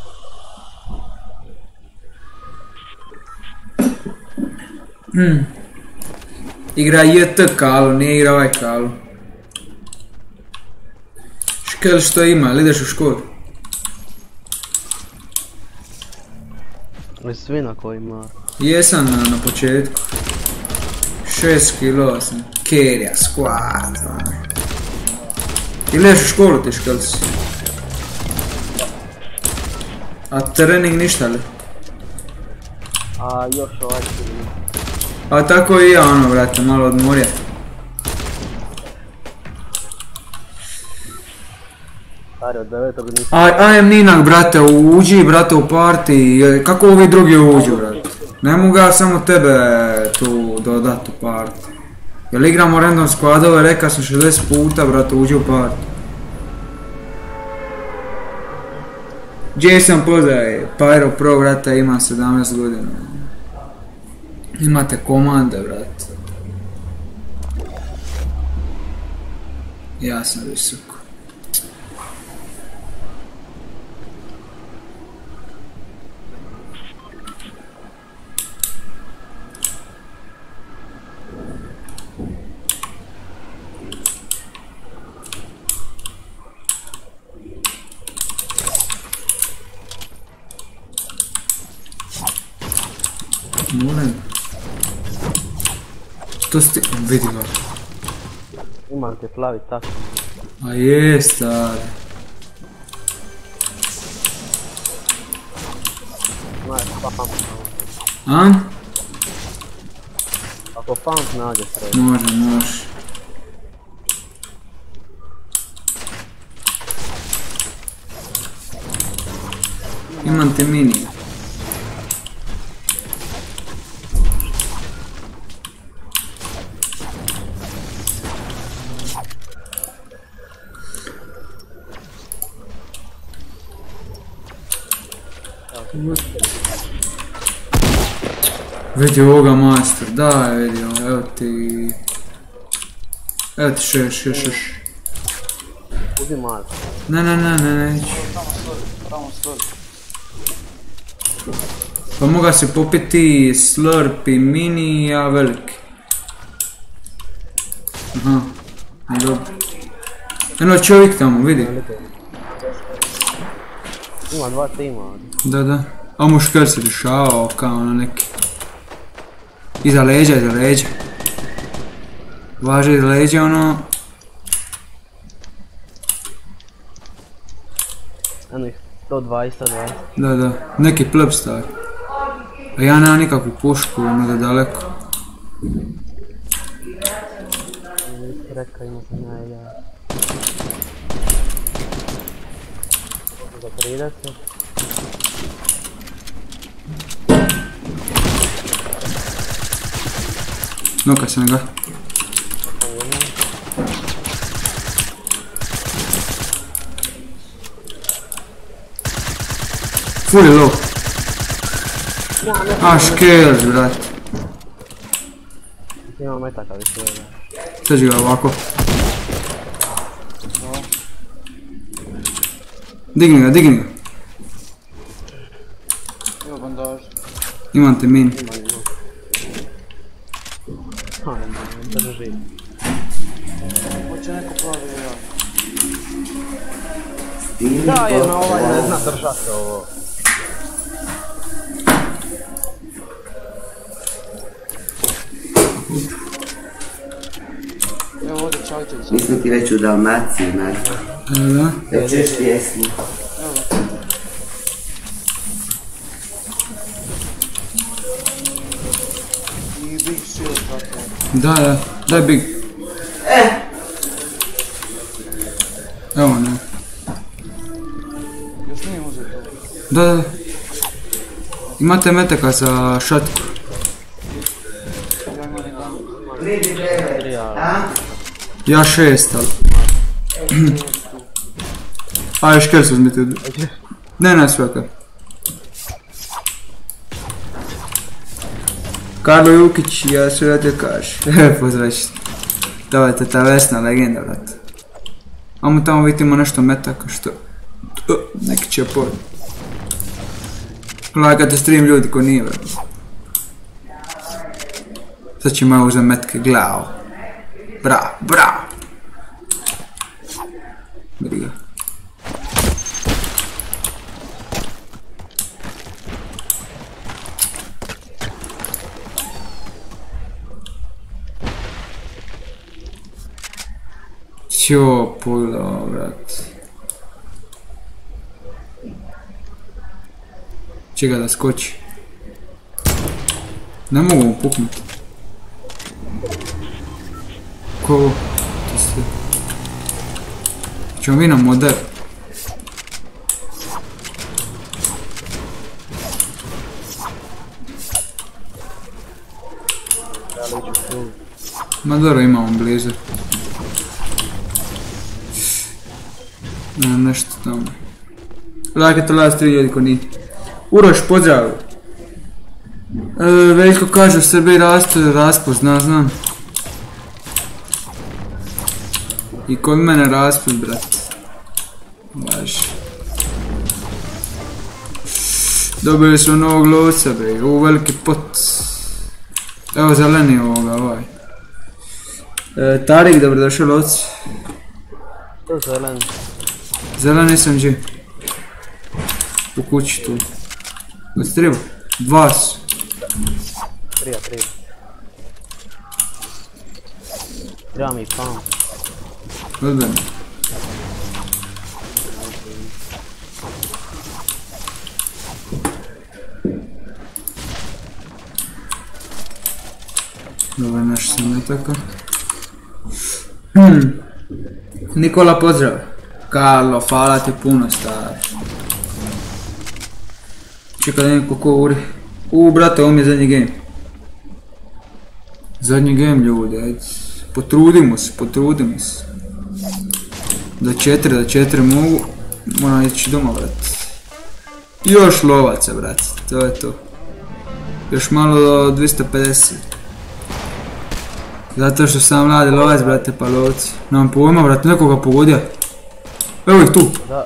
Hmm. Igra J T Kalo, nije igra ovaj Kalo. Škel što ima, ali ideš u školu? Svi na kojima... Jesam na, na početku. šest kilova sam. Kerja, squad. Ili ješ u školu ti škel si? A trening ništa li? A još ovaj trening. A tako i ja ono, brate, malo odmorja. A Stari, od devetog nisam... Aj, ajem Ninak, brate, uđi, brate, u party. Kako ovi drugi uđu, brate? Ne mogu ja samo tebe tu dodat u party. Jel igramo random squadove, reka sam šezdeset puta, brate, uđi u party. Jason pozdaj, Pyro Pro, brate, ima sedamnaest godina. Imate komande, brate. Ja sam visoko. Molim. To ste... vidi ga. Imam te plavi tako. A je, stari. Znaš, pump. A? Ako pump nađe sreće. Može, može. Imam te mini. Vidi ovoga master, daj vidi ovo, evo ti... Evo ti šeš, šeš, šeš. Budi mali. Ne, ne, ne, ne, neću. Pa moga se popiti Slurp i mini, ja veliki. Aha, dobro. Eno čovjek tamo, vidi. Ima dva tima. Da, da. A mušker se rješavao kao na neki. Iza leđa, iza leđa. Važe iza leđa ono... Eno ih sto dvadeset, sto dvadeset. Da, da. Neki pleb stari. A ja nemam nikakvu pušku, ono da daleko. Reka ima sam najde. Za trideset. Noka sam ga. Fully low. A škels, brat. Ima metaka više. Sad ću ga ovako. Digni ga, digni ga. Evo bandaž. Imam te min. Ha, ne drži. Hoće neko plavi ja. Da, jedna ovaj ne zna držati ovo. Evo ovdje čajte. Mi smo ti već u Dalmaciji, Marko. Da. Da čuješ pjesmu. I Big Shield tako. Da, da. Daj big. Evo ne. Još nije uzeti ovo. Da, da. Imate metaka za šatku. Ja imam i dan. Ja šest, ali... A još kjer se uzmite. Ne, ne, svaka. Karlo Jukić, ja ću radio kaš. Pozdravić. Davajte, ta Vesna legenda, vrati. Amo tamo vidimo nešto metaka, što... Neki će pod. Lagate stream ljudi ko nije, vrati. Sad ćemo ja uzem metke, glavo. Bravo, bravo. Briga. Ćo, pojla, vrat. Čega da skoči. Ne mogu mu puknuti. Ko? Ćemo mi na model. Ma dobro imamo blizu. Nemam nešto tamo. Lake to las tri ljudi ko nije. Uroš, pozdrav. E, Veljko kaže u Srbiji raste raspust, zna, znam. I kod mene raspust, brat. Baš. Dobili smo novog lovca, bre, u veliki pot. Evo zeleni ovoga, ovaj. E, Tarik, dobrodošao lovci. To zeleni. Zeleni sam gdje? U kući tu. Od triba? Dva su. Trija, trija. Treba mi pam. Odbjeno. Dobro, naš sam ne tako. Hmm. Nikola, pozdrav. Karlo, hvala ti puno, stari. Čekaj da neko ko uri. Uuu, brate, ovo mi je zadnji game. Zadnji game, ljudi, ajde. Potrudimo se, potrudimo se. Da četiri, da četiri mogu. Moram ići doma, brate. Još lovaca, brate, to je to. Još malo do dvjesto pedeset. Zato što sam mladi lovac, brate, pa lovci. Nemam pojma, brate, nekoga pogodio. Evo ih tu. Da.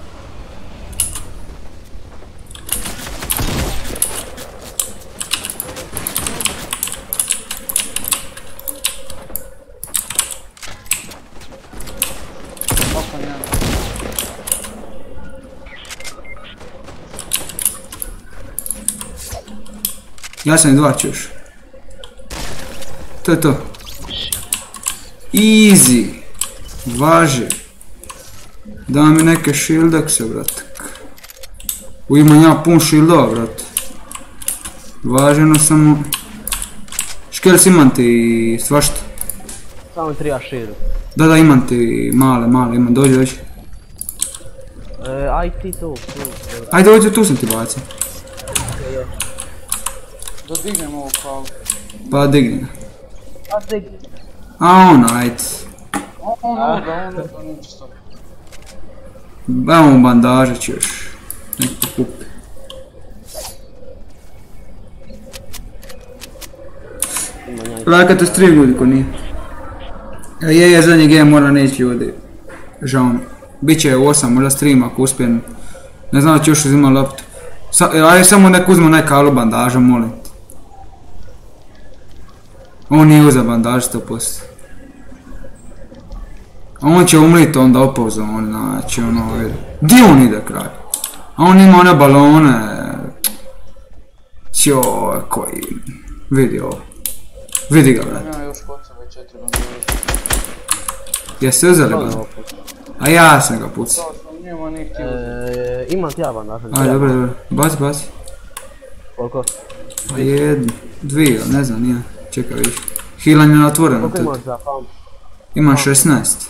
Ja sam i dva ćeš. To je to. Easy. Važi. Da mi neke shieldakse, bratak. U imam ja pun shieldova, brat. Važeno samo... Škels imam ti svašta. Samo trija shield. Da, da, imam ti male, male, imam, dođi, dođi. E, aj ti tu, tu. Ajde, dođi, tu sam ti bacio. Da dignem ovo kao. Pa digni ga. A digni. A ono, ajde. Ono, da, ono, da, neće stati. Evo mu bandaže ću još. Neko kupi. Laka to stream ljudi ko nije. Je, je, zadnji game mora neći ljudi. Žao mi. Biće osam, možda stream ako uspijem. Ne znam da ću još uzimati laptop. Sa, ajde samo nek uzmo neka alu bandaža, molim te. On nije uzeo bandaž sto posto. A on će umriti onda opao za on, znači ono, gdje on ide kraj? A on ima one balone. Ćoj, koji... Vidi ovo. Vidi ga, brate. Ja još kod sebe četiri bandaže. Jeste uzeli bandaž? A ja sam ga pucao. Nema ni htio. E, imam ti ja bandaža. Ajde, dobro, dobro. Baci, baci. Koliko? Pa jednu, dvije, ne znam, nije. Čekaj, vidiš. Healan je otvoreno. Koliko imaš za pump? Imam šesnaest.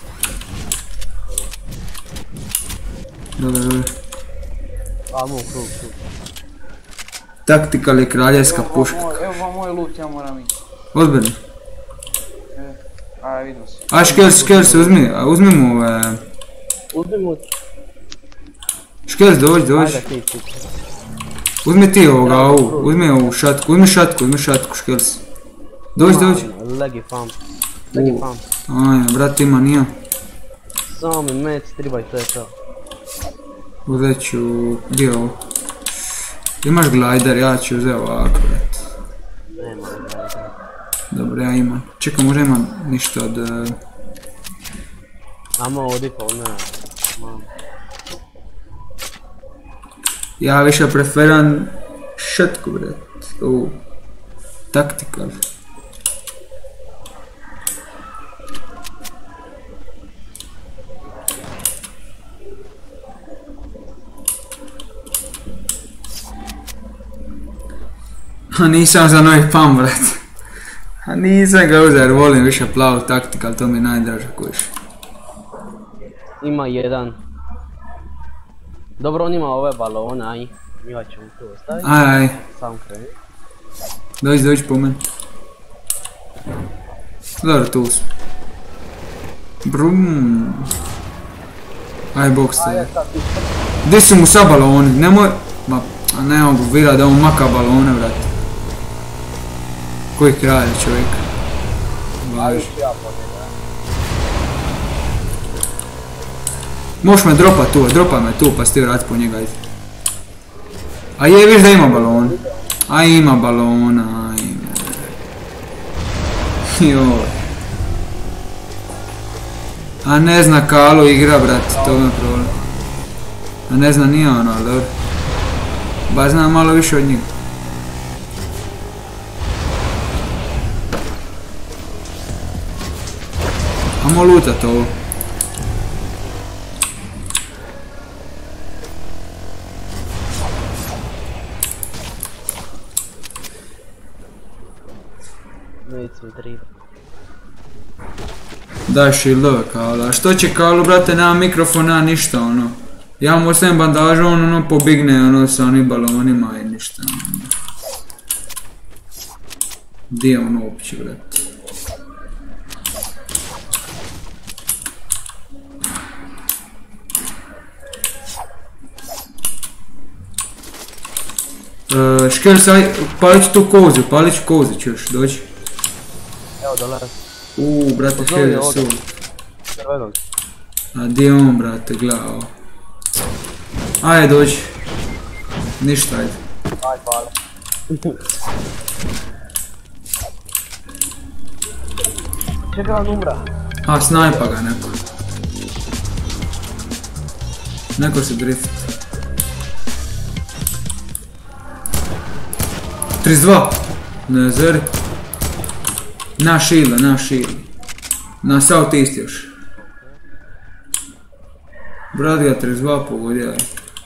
Dobro, dobro. A, mu, krug, krug. Taktikal je kraljevska puška. Evo vam moj loot, ja moram ići. Odbjerno. Ajde, vidimo se. A Škels, Škels, uzmi, uzmi mu ove... Uzmi mu... Škels, dođi, dođi. Ajde, ti, ti. Uzmi ti ovoga, ovu, uzmi ovu šatku, uzmi šatku, uzmi šatku, Škels. Dođi, dođi. Legi pump. Legi pump. Ajde, brat ima nija. Samo mi mec, treba i to je to. Uzet ću, gdje je ovo? Imaš glider, ja ću uzeti ovako, brat. Nema glider. Dobro, ja imam. Čekaj, možda imam ništa od... Uh... Amo ovdje pa ne. Mam. Ja više preferam šatku, brat. Ovu. Taktikal. A nisam za novi pam, brat. A nisam ga uzeo jer volim više plavu taktikal, to mi je najdraže kojiš. Ima jedan. Dobro, on ima ove balone, aj. Njega ćemo tu ostaviti. Aj, aj. Sam kreni. Dođi, dođi po meni. Dobro, tu smo. Brum. Aj, bok ste. Gdje su mu sa baloni? Nemoj... Ma, ne mogu vjerat da on maka balone, vrati. Koji kralj čovjek? Važi. Možeš me dropat tu, dropaj me tu pa si ti vrati po njega. A je, viš da ima balon. A ima balona, ajme. Joj. A ne zna Kalu igra, brat, to je problem. A ne zna nije ono, ali dobro. Ba znam malo više od njega. Amo lutat ovo. Daj shieldove Kalu, a što će Kalu, brate, nema mikrofona, ništa ono. Ja mu ostavim bandažu, on ono pobigne ono sa onim balonima i ništa ono. Gdje je ono uopće, brate? Uh, Škel, saj, palit ću tu kozu, palit ću kozu, čuš, dođi. Evo dolaz. Uuu, brate, Škel je su. A gdje je on, brate, gleda ovo. Ajde, dođi. Ništa, ajde. Aj, hvala. Čeka vam umra. A, snajpa ga neko. Neko se drift. trideset dva. Ne zeri. Na shield, na shield. Na south east još. Brat ga trideset dva pogodjaj.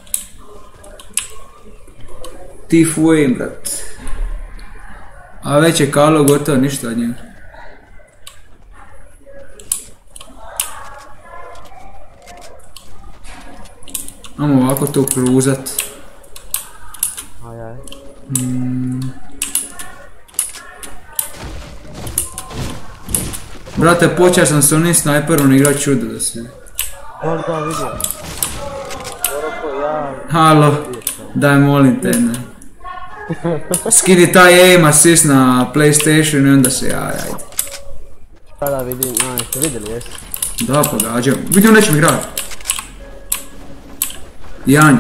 Thief Wayne, brat. A već je Kalo gotovo, ništa od njega. Ajmo ovako to kruzat. Aj, aj. Mm. Brate, počeo sam s onim snajperom igrat čudo da se... Dobro, da vidio. Halo, daj molim te, ne. Skini taj aim assist na PlayStation i onda se jaj, ajde. Kada vidim, a jeste vidjeli, jesi? Da, pogađam. Vidim nećem igrat. Janj.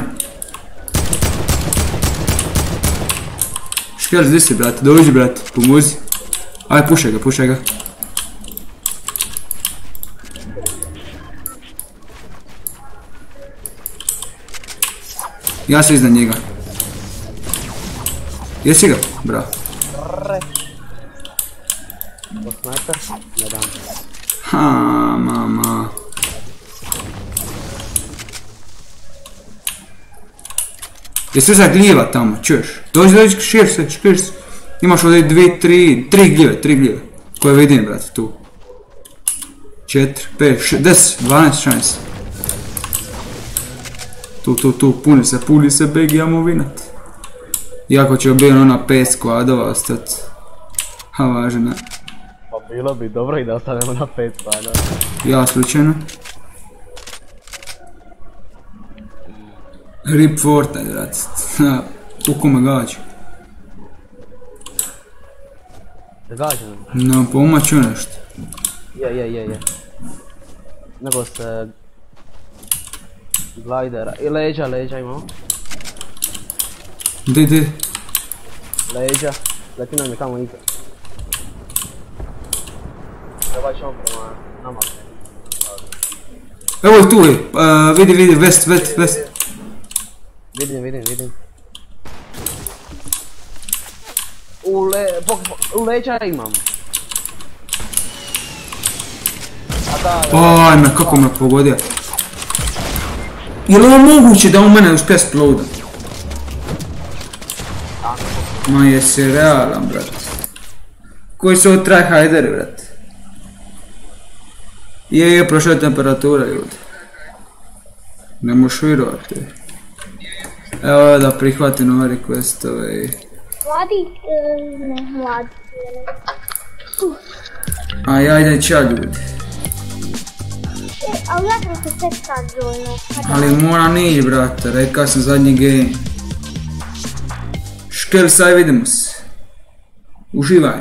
Škel, gdje si, brate? Dođi, brate, pomozi. Aj, pušaj ga, pušaj ga. Ja sam iznad njega. Jesi ga? Bravo. Ko sniper? Ne dam. Ha, mama. Jesi za gljiva tamo, čuješ? Dođi, dođi, šir se, šir se. Imaš ovdje dvije, tri, tri gljive, tri gljive. Koje vidim, brate, tu. Četiri, pet, šest, deset, dvanaest, šest. Tu, tu, tu, puni se, puni se, beg, jamo vinat. Iako će biti ona pet skvadova ostati. Ha, važno. Pa bilo bi dobro i da ostanemo na pet skvadova. Ja, slučajno. Rip Fortnite, brate. Uko me gađu. Da gađu nam? No, pomoću nešto. Je, je, je, je. Nego se... Glidera, i leđa, leđa imamo. Di, di? Leđa, leti nam je tamo iza. Treba ćemo prema nama. Evo je tu je, uh, vidi, vidi, vest, vest, vest. Vidim, vidim, vidim. U le... Bok, u leđa imam. A da... Ajme, kako me pogodio. Je li ovo moguće da on mene uspije splouda? Ma jesi realan, brat. Koji su ovo tryharderi, brat? Je, je, prošla je temperatura, ljudi. Ne možeš vjerovati. Evo da prihvatim ove requestove i... Mladi, ne, mladi. Aj, ajde, čao ljudi. E, ali ja sam se tek sad joinao. Ali moram ići, brate, rekao sam zadnji game. Škel, sad vidimo se. Uživaj.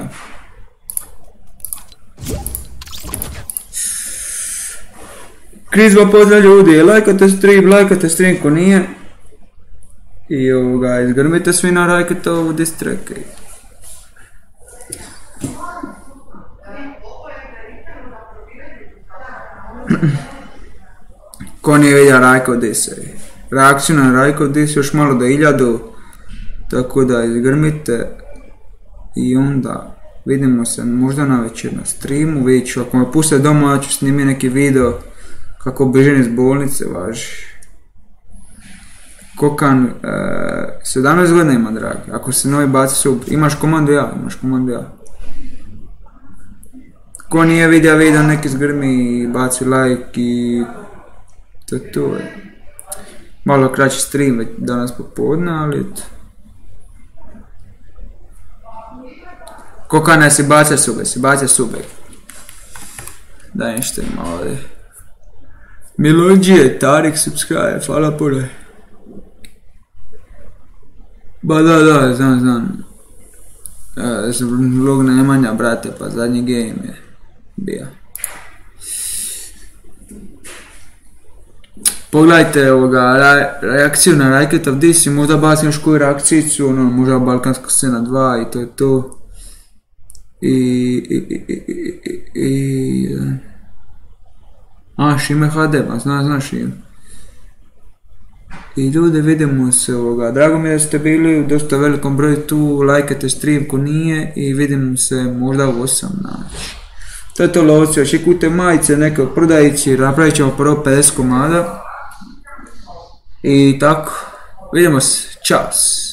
Krizba pozdrav ljudi, lajkate stream, lajkate stream ko nije. I ovoga, izgrmite svi na lajkate ovu distreke. Ko nije vidio Rajko Disej. Reakciju na Rajko Disej još malo do iljadu. Tako da izgrmite. I onda vidimo se možda na večer na streamu. Vidjet ću, ako me puste doma, ja ću snimiti neki video kako bežim iz bolnice, važi. Kokan, e, sedamnaest godina ima, dragi. Ako se novi baci sub, imaš komandu ja, imaš komandu ja. Ko nije vidio video, neki zgrmi i baci like i to je to. Malo kraći stream već danas popodne, ali eto. Kokane, si baca sube, si baca sube. Daj nešto ima ovdje. Milođije, Tarik, subscribe, hvala puno. Ba da, da, znam, znam. E, vlog Nemanja, brate, pa zadnji game je bio. Pogledajte ovoga, reakciju na Rajket of This i možda bacim još koju reakcijicu, ono, možda Balkanska scena dva i to je to. I, i, i, i, i, i, a, Šime ha de, ma zna, zna Šime. I ljudi, vidimo se ovoga, drago mi je da ste bili u dosta velikom broju tu, lajkajte stream ko nije i vidimo se možda u osam, znači. To je to lovci, očekujte majice neke od prodajići, napravit ćemo prvo pedeset komada. I tako, vidimo se, čas.